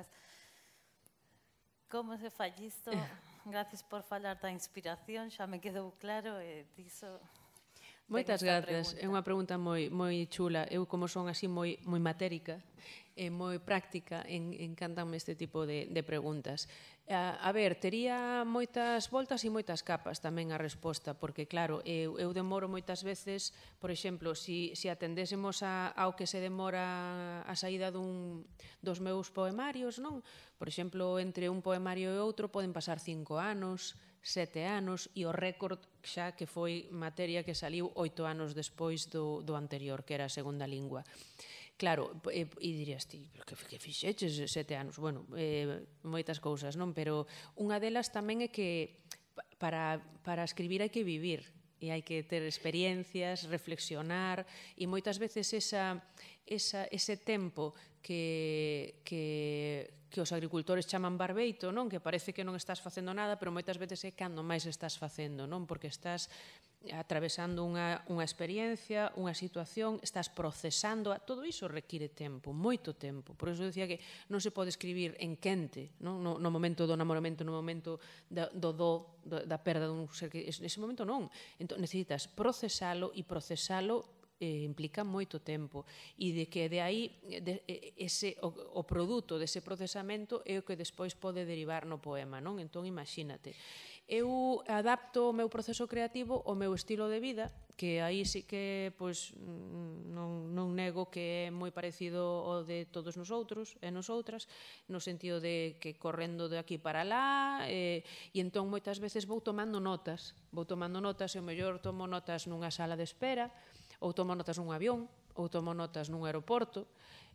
Como se fai isto? Gracias por falar da inspiración, xa me quedou claro, e diso... Moitas grazas, é unha pregunta moi chula. Eu, como son así moi matérica, moi práctica, encantanme este tipo de preguntas. A ver, tería moitas voltas e moitas capas tamén a resposta, porque claro, eu demoro moitas veces, por exemplo, se atendésemos ao que se demora a saída dos meus poemarios, non? Por exemplo, entre un poemario e outro poden pasar 5 anos, 7 anos, e o récord xa que foi materia que saliu 8 anos despois do anterior, que era a segunda lingua. Claro, e dirías ti, que fixeches 7 anos? Bueno, moitas cousas, non? Pero unha delas tamén é que para escribir hai que vivir e hai que ter experiencias, reflexionar, e moitas veces ese tempo que os agricultores chaman barbeito, non? Que parece que non estás facendo nada, pero moitas veces é cando máis estás facendo, non? Porque estás atravesando unha experiencia, unha situación, estás procesando, todo iso require tempo, moito tempo. Por iso decía que non se pode escribir en quente, non? No momento do namoramento, no momento da perda dun ser que... Nese momento non. Entón, necesitas procesalo e procesalo implica moito tempo e de que de aí o produto dese procesamento é o que despois pode derivar no poema, non? Entón, imagínate. Eu adapto o meu proceso creativo ao meu estilo de vida, que aí sí que non nego que é moi parecido ao de todos nosotros e nosotras, no sentido de que correndo de aquí para lá, e entón moitas veces vou tomando notas e o mellor tomo notas nunha sala de espera, ou tomo notas nun avión, ou tomo notas nun aeroporto,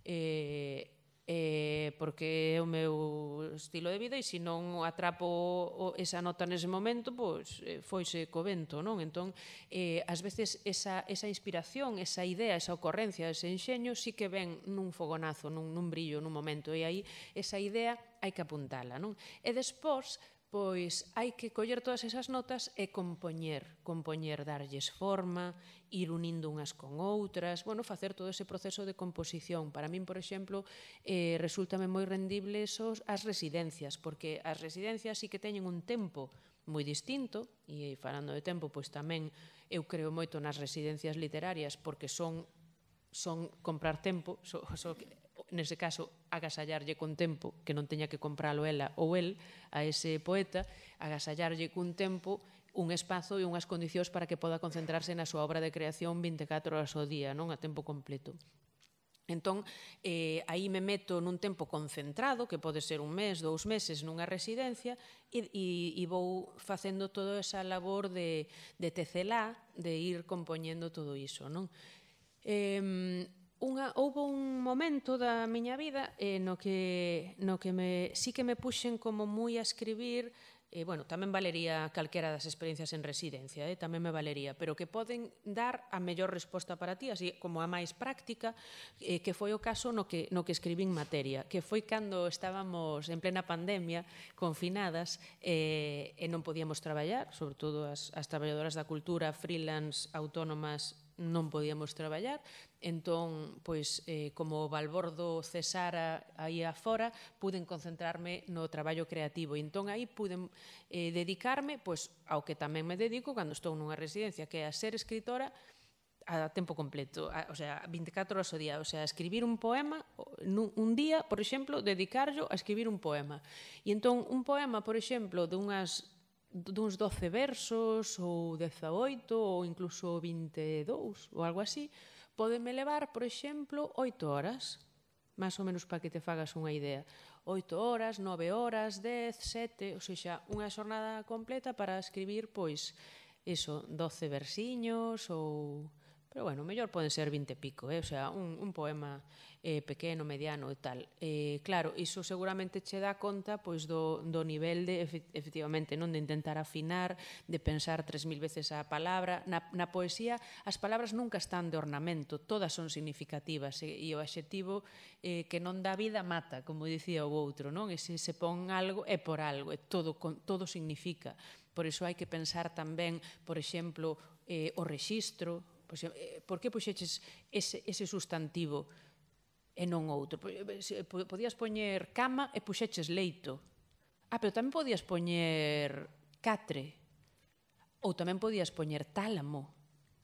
porque é o meu estilo de vida, e se non atrapo esa nota nese momento, pois foise co vento, non? Entón, ás veces esa inspiración, esa idea, esa ocorrencia, ese enxeño, sí que ven nun fogonazo, nun brillo, nun momento, e aí esa idea hai que apuntala, non? E despois, pois hai que coller todas esas notas e compoñer, darlles forma, ir unindo unhas con outras, bueno, facer todo ese proceso de composición. Para min, por exemplo, resúltame moi rendible as residencias, porque as residencias sí que teñen un tempo moi distinto, e falando de tempo, pois tamén eu creo moito nas residencias literarias, porque son comprar tempo, nese caso, agasallarlle con tempo, que non teña que compralo ela ou el, a ese poeta, agasallarlle cun tempo, un espazo e unhas condicións para que poda concentrarse na súa obra de creación 24 horas ao día, non? A tempo completo. Entón, aí me meto nun tempo concentrado, que pode ser un mes, 2 meses, nunha residencia, e vou facendo toda esa labor de tecelá, de ir compoñendo todo iso, non? Houve un momento da miña vida no que sí que me puxen como moi a escribir, bueno, tamén valería calquera das experiencias en residencia, tamén me valería, pero que poden dar a mellor resposta para ti, así como a máis práctica, que foi o caso no que escribín materia, que foi cando estábamos en plena pandemia, confinadas, e non podíamos traballar, sobre todo as traballadoras da cultura, freelance, autónomas, non podíamos traballar, entón, pois, como o balbordo cesara aí afora, puden concentrarme no traballo creativo, e entón aí puden dedicarme, pois, ao que tamén me dedico cando estou nunha residencia, que é a ser escritora a tempo completo, o sea, 24 horas ao día, o sea, escribir un poema, un día, por exemplo, dedicarlo a escribir un poema. E entón, un poema, por exemplo, duns 12 versos, ou 18, ou incluso 22, ou algo así, podeme levar, por exemplo, 8 horas, máis ou menos para que te fagas unha idea. 8 horas, 9 horas, 10, 7, ou seja, unha xornada completa para escribir, pois, 12 versiños, ou... Pero, bueno, mellor poden ser 20 e pico, o sea, un poema pequeno, mediano e tal. Claro, iso seguramente che dá conta pois do nivel de, efectivamente, non de intentar afinar, de pensar 3000 veces a palabra. Na poesía, as palabras nunca están de ornamento, todas son significativas, e o adxetivo que non dá vida mata, como dicía o outro, non? E se se pon algo, é por algo, e todo significa. Por iso hai que pensar tamén, por exemplo, o rexistro. Por que puxeches ese sustantivo e non outro? Podías poñer cama e puxeches leito. Pero tamén podías poñer catre. Ou tamén podías poñer tálamo.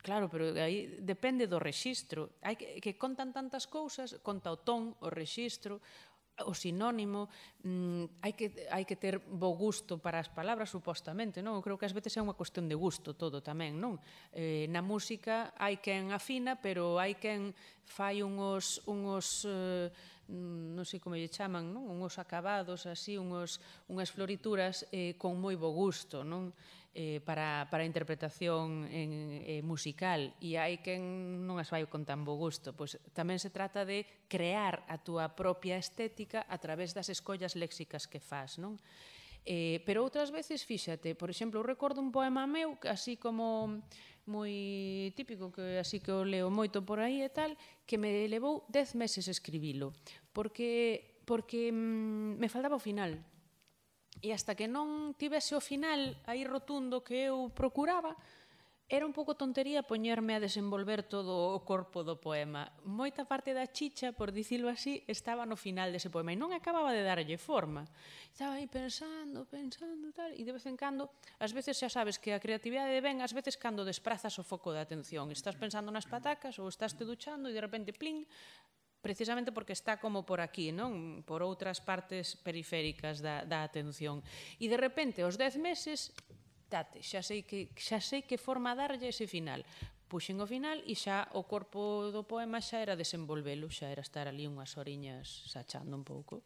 claro, pero aí depende do rexistro. Hai que contan tantas cousas, conta o ton, o rexistro, o sinónimo, hai que ter bo gusto para as palabras, supostamente, non? Eu creo que ás veces é unha cuestión de gusto todo tamén, non? Na música hai quen afina, pero hai quen fai unhos non sei como lle chaman, non? Unhos acabados así, unhas florituras con moi bo gusto, non? Para a interpretación musical, e hai quen non as fai con tan bo gusto. Pois tamén se trata de crear a túa propia estética a través das escollas léxicas que fas, non? Pero outras veces, fíxate, por exemplo, eu recordo un poema meu, así como moi típico, que así que o leo moito por aí e tal, que me levou 10 meses escribilo, porque me faltaba o final. E hasta que non tivese o final aí rotundo que eu procuraba, era un pouco tontería poñerme a desenvolver todo o corpo do poema. Moita parte da chicha, por dicilo así, estaba no final dese poema e non acababa de darlle forma. Estaba aí pensando, tal, e de vez en cando, ás veces xa sabes que a creatividade ven, ás veces cando desprazas o foco de atención. Estás pensando nas patacas ou estás te duchando e de repente, plin, precisamente porque está como por aquí, non? Por outras partes periféricas da atención. E de repente, aos 10 meses, xa sei que forma darlle ese final. Puxen o final e xa o corpo do poema xa era desenvolvelo, xa era estar ali unhas horiñas sachando un pouco.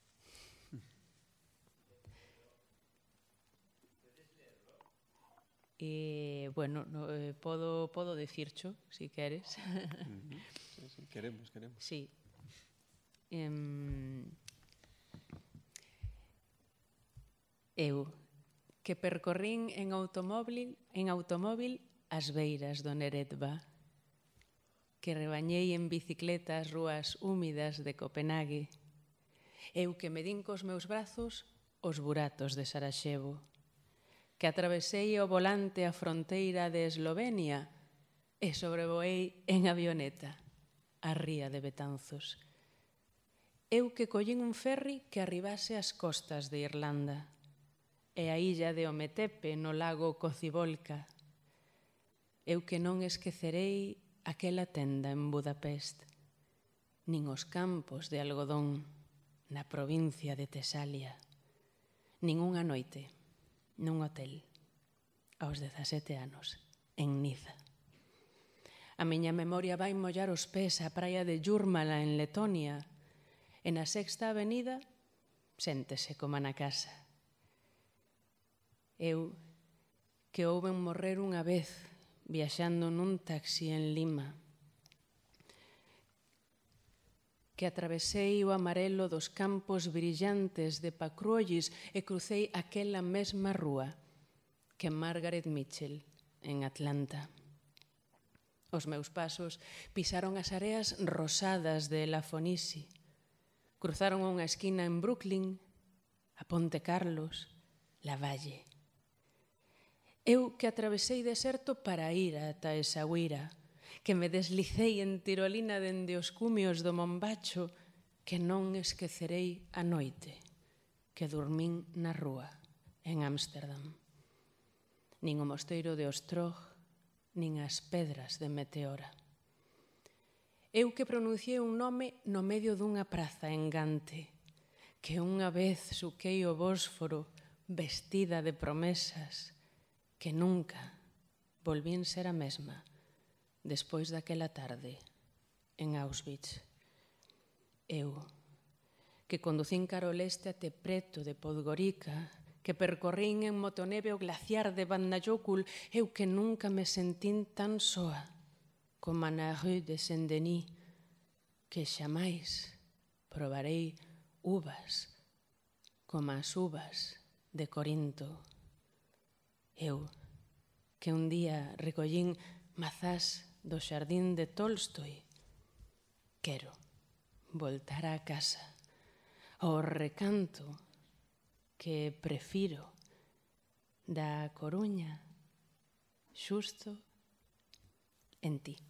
Bueno, podo dicircho, si queres. Queremos. Sí. Eu, que percorrín en automóvil as beiras do Neretva, que rebañei en bicicleta as rúas húmidas de Copenhague, eu que medín cos meus brazos os buratos de Sarajevo, que atravesei o volante a fronteira de Eslovenia e sobrevoei en avioneta a ría de Betanzos. Eu que collín un ferry que arribase ás costas de Irlanda e a illa de Ometepe no lago Cocibolca. Eu que non esquecerei aquela tenda en Budapest, nin os campos de algodón na provincia de Tesalia, nin unha noite nun hotel aos 17 anos en Niza. A miña memoria vai mollar os pés á praia de Jurmala en Letonia e na Sexta Avenida séntese como na casa. Eu, que houben morrer unha vez viaxando nun taxi en Lima, que atravesei o amarelo dos campos brillantes de Pacruollis e crucei aquela mesma rúa que Margaret Mitchell en Atlanta. Os meus pasos pisaron as areas rosadas de Lafonisi, cruzaron unha esquina en Brooklyn, a Ponte Carlos, La Valle. Eu que atravesei deserto para ir ata Essaouira, que me deslicei en tirolina dende os cumios do Mombacho, que non esquecerei a noite que dormín na rúa en Ámsterdam. Nin o mosteiro de Ostrog, nin as pedras de Meteora. Eu que pronunciei un nome no medio dunha praza en Gante, que unha vez suquei o Bósforo vestida de promesas, que nunca volvín ser a mesma despois daquela tarde en Auschwitz. Eu, que conducín cara ao leste até preto de Podgorica, que percorrín en motoneve o glaciar de Vatnajökull, eu que nunca me sentín tan soa como na rue de Saint-Denis, que xamais probarei uvas como as uvas de Corinto. Eu, que un día recollín mazás do xardín de Tolstoi, quero voltar á casa, ao recanto que prefiro da Coruña, xusto en ti.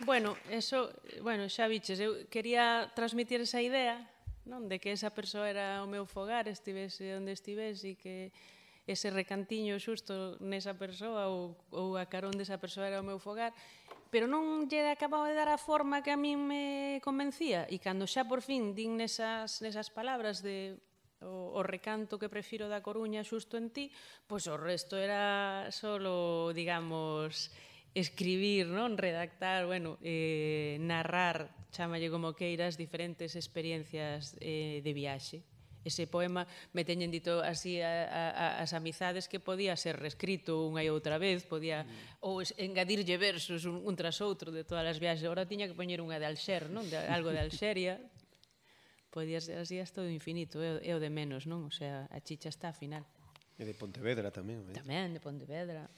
Bueno, xa viches, eu quería transmitir esa idea, non, de que esa persoa era o meu fogar, estivese onde estivese, e que ese recantiño xusto nesa persoa ou a carón desa persoa era o meu fogar, pero non lle acababa de dar a forma que a min me convencía, e cando xa por fin din nesas palabras de o recanto que prefiro da Coruña xusto en ti, pois o resto era solo, digamos, escribir, non, redactar, bueno, narrar, chámalle como queiras, diferentes experiencias de viaxe. Ese poema me teñen dito así as amizades que podía ser reescrito unha e outra vez, podía ou engadirlle versos un tras outro de todas as viaxes. Agora tiña que poñer unha de Alxer, non? Algo de Alxeria. Podía ser así hasta o infinito, é o de menos, non? O sea, a chicha está a final. E de Pontevedra tamén. Tamén, de Pontevedra.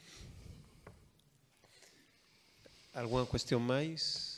Alguna cuestión máis?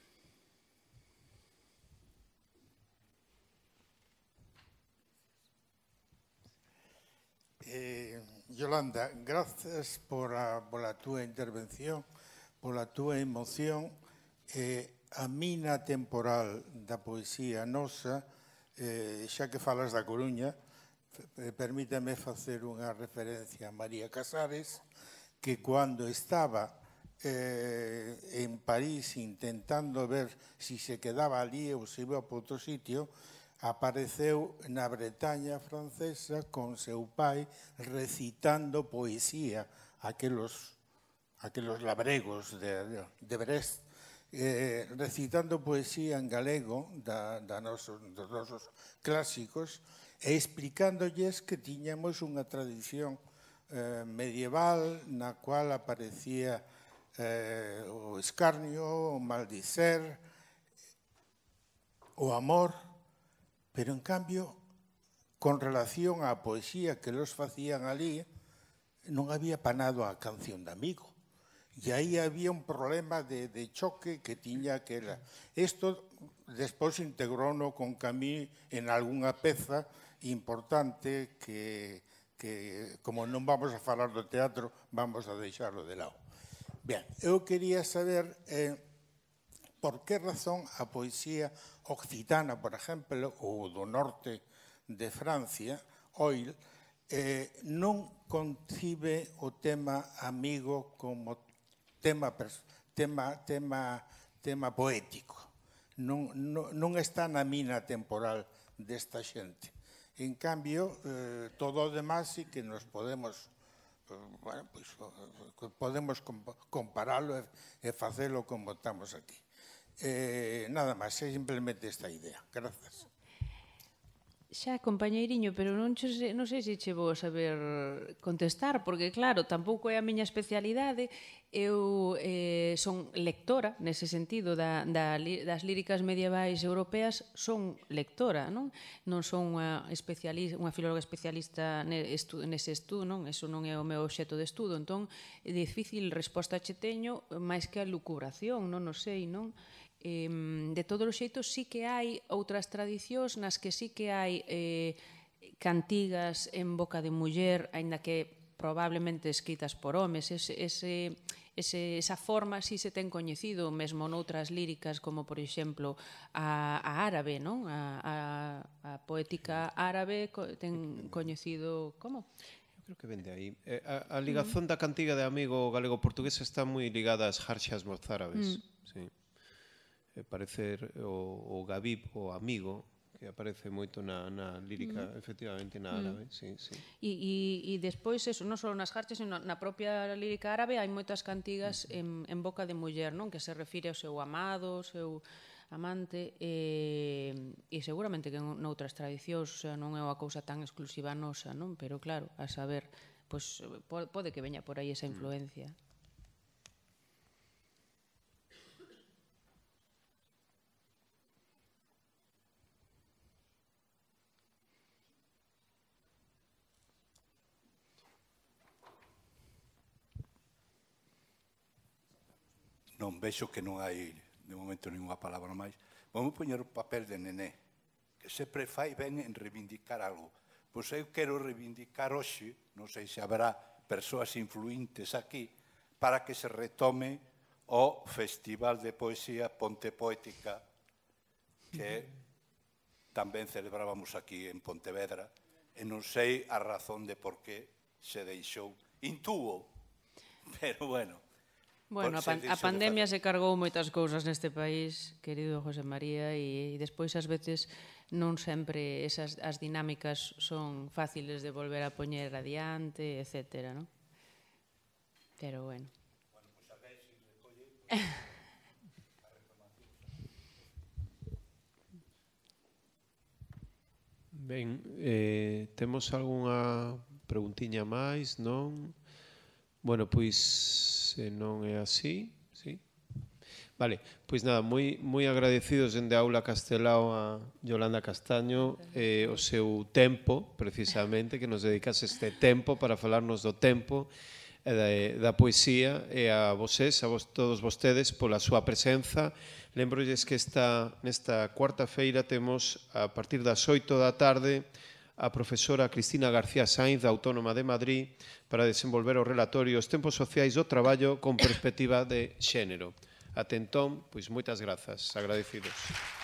Yolanda, grazas pola túa intervención, pola túa emoción. A mina temporal da poesía nosa, xa que falas da Coruña, permítame facer unha referencia a María Casares, que cando estaba en París intentando ver si se quedaba ali ou se iba para outro sitio, apareceu na Bretaña francesa con seu pai recitando poesía, aquelos labregos de Brest, recitando poesía en galego dos nosos clásicos e explicándolles que tiñamos unha tradición medieval na cual aparecía o escarnio, o maldicer, o amor, pero en cambio, con relación á poesía que los facían ali, non había panado a canción de amigo. E aí había un problema de choque que tiña aquela. Isto despois integrouno con Camí en algunha peza importante que como non vamos a falar do teatro, vamos a deixarlo de lado. Ben, eu quería saber por que razón a poesía occitana, por exemplo, ou do norte de Francia, Oil, non concibe o tema amigo como tema poético. Non está na mina temporal desta xente. En cambio, todo o demás sí que nos podemos comparalo e facelo como estamos aquí. Nada máis, é simplemente esta idea. Grazas. Xa, compañeiriño, pero non sei se che vou saber contestar, porque, claro, tampouco é a miña especialidade. Eu son lectora, nese sentido, das líricas medievais europeas, son lectora, non? Non son unha filóloga especialista nese estudo, non? Eso non é o meu obxecto de estudo, entón, é difícil resposta che teño, máis que a lucubración, non o sei, non? De todos os xeitos, sí que hai outras tradicións nas que sí que hai cantigas en boca de muller, aínda que probablemente escritas por homes. Esa forma sí se ten coñecido, mesmo noutras líricas, como, por exemplo, a árabe, non? A poética árabe ten coñecido como? Creo que vende aí. A ligazón da cantiga de amigo galego-portugués está moi ligada ás jarxas mozárabes. Sí. Parece o Gabib, o amigo, que aparece moito na lírica, efectivamente, na árabe. E despois, non só nas jarxas, sino na propia lírica árabe, hai moitas cantigas en boca de muller, non? Que se refire ao seu amado, ao seu amante, e seguramente que noutras tradicións non é unha cousa tan exclusiva nosa, non? Pero claro, a saber, pode que veña por aí esa influencia. Non vexo que non hai de momento ninguna palabra máis. Vamos poñer o papel de Nené, que sempre fai ben en reivindicar algo. Pois eu quero reivindicar hoxe, non sei se haberá persoas influentes aquí, para que se retome o Festival de Poesía Ponte Poética, que tamén celebrábamos aquí en Pontevedra, e non sei a razón de por que se deixou. Intuo, pero bueno. Bueno, a pandemia se cargou moitas cousas neste país, querido José María, e despois ás veces non sempre as dinámicas son fáciles de volver a poñer adiante, etcétera, non? Pero bueno. Ben, temos algunha preguntiña máis, non? Bueno, pois, se non é así, sí? Vale, pois nada, moi agradecidos dende a Aula Castelao a Yolanda Castaño o seu tempo, precisamente, que nos dedicase este tempo para falarnos do tempo e da poesía, e a vosés, todos vostedes, pola súa presenza. Lembrolles que nesta cuarta feira temos, a partir das 8 da tarde, a profesora Cristina García Sainz, da Autónoma de Madrid, para desenvolver o relatorio Os tempos sociais do traballo con perspectiva de xénero. Até entón, pois moitas grazas, agradecidos.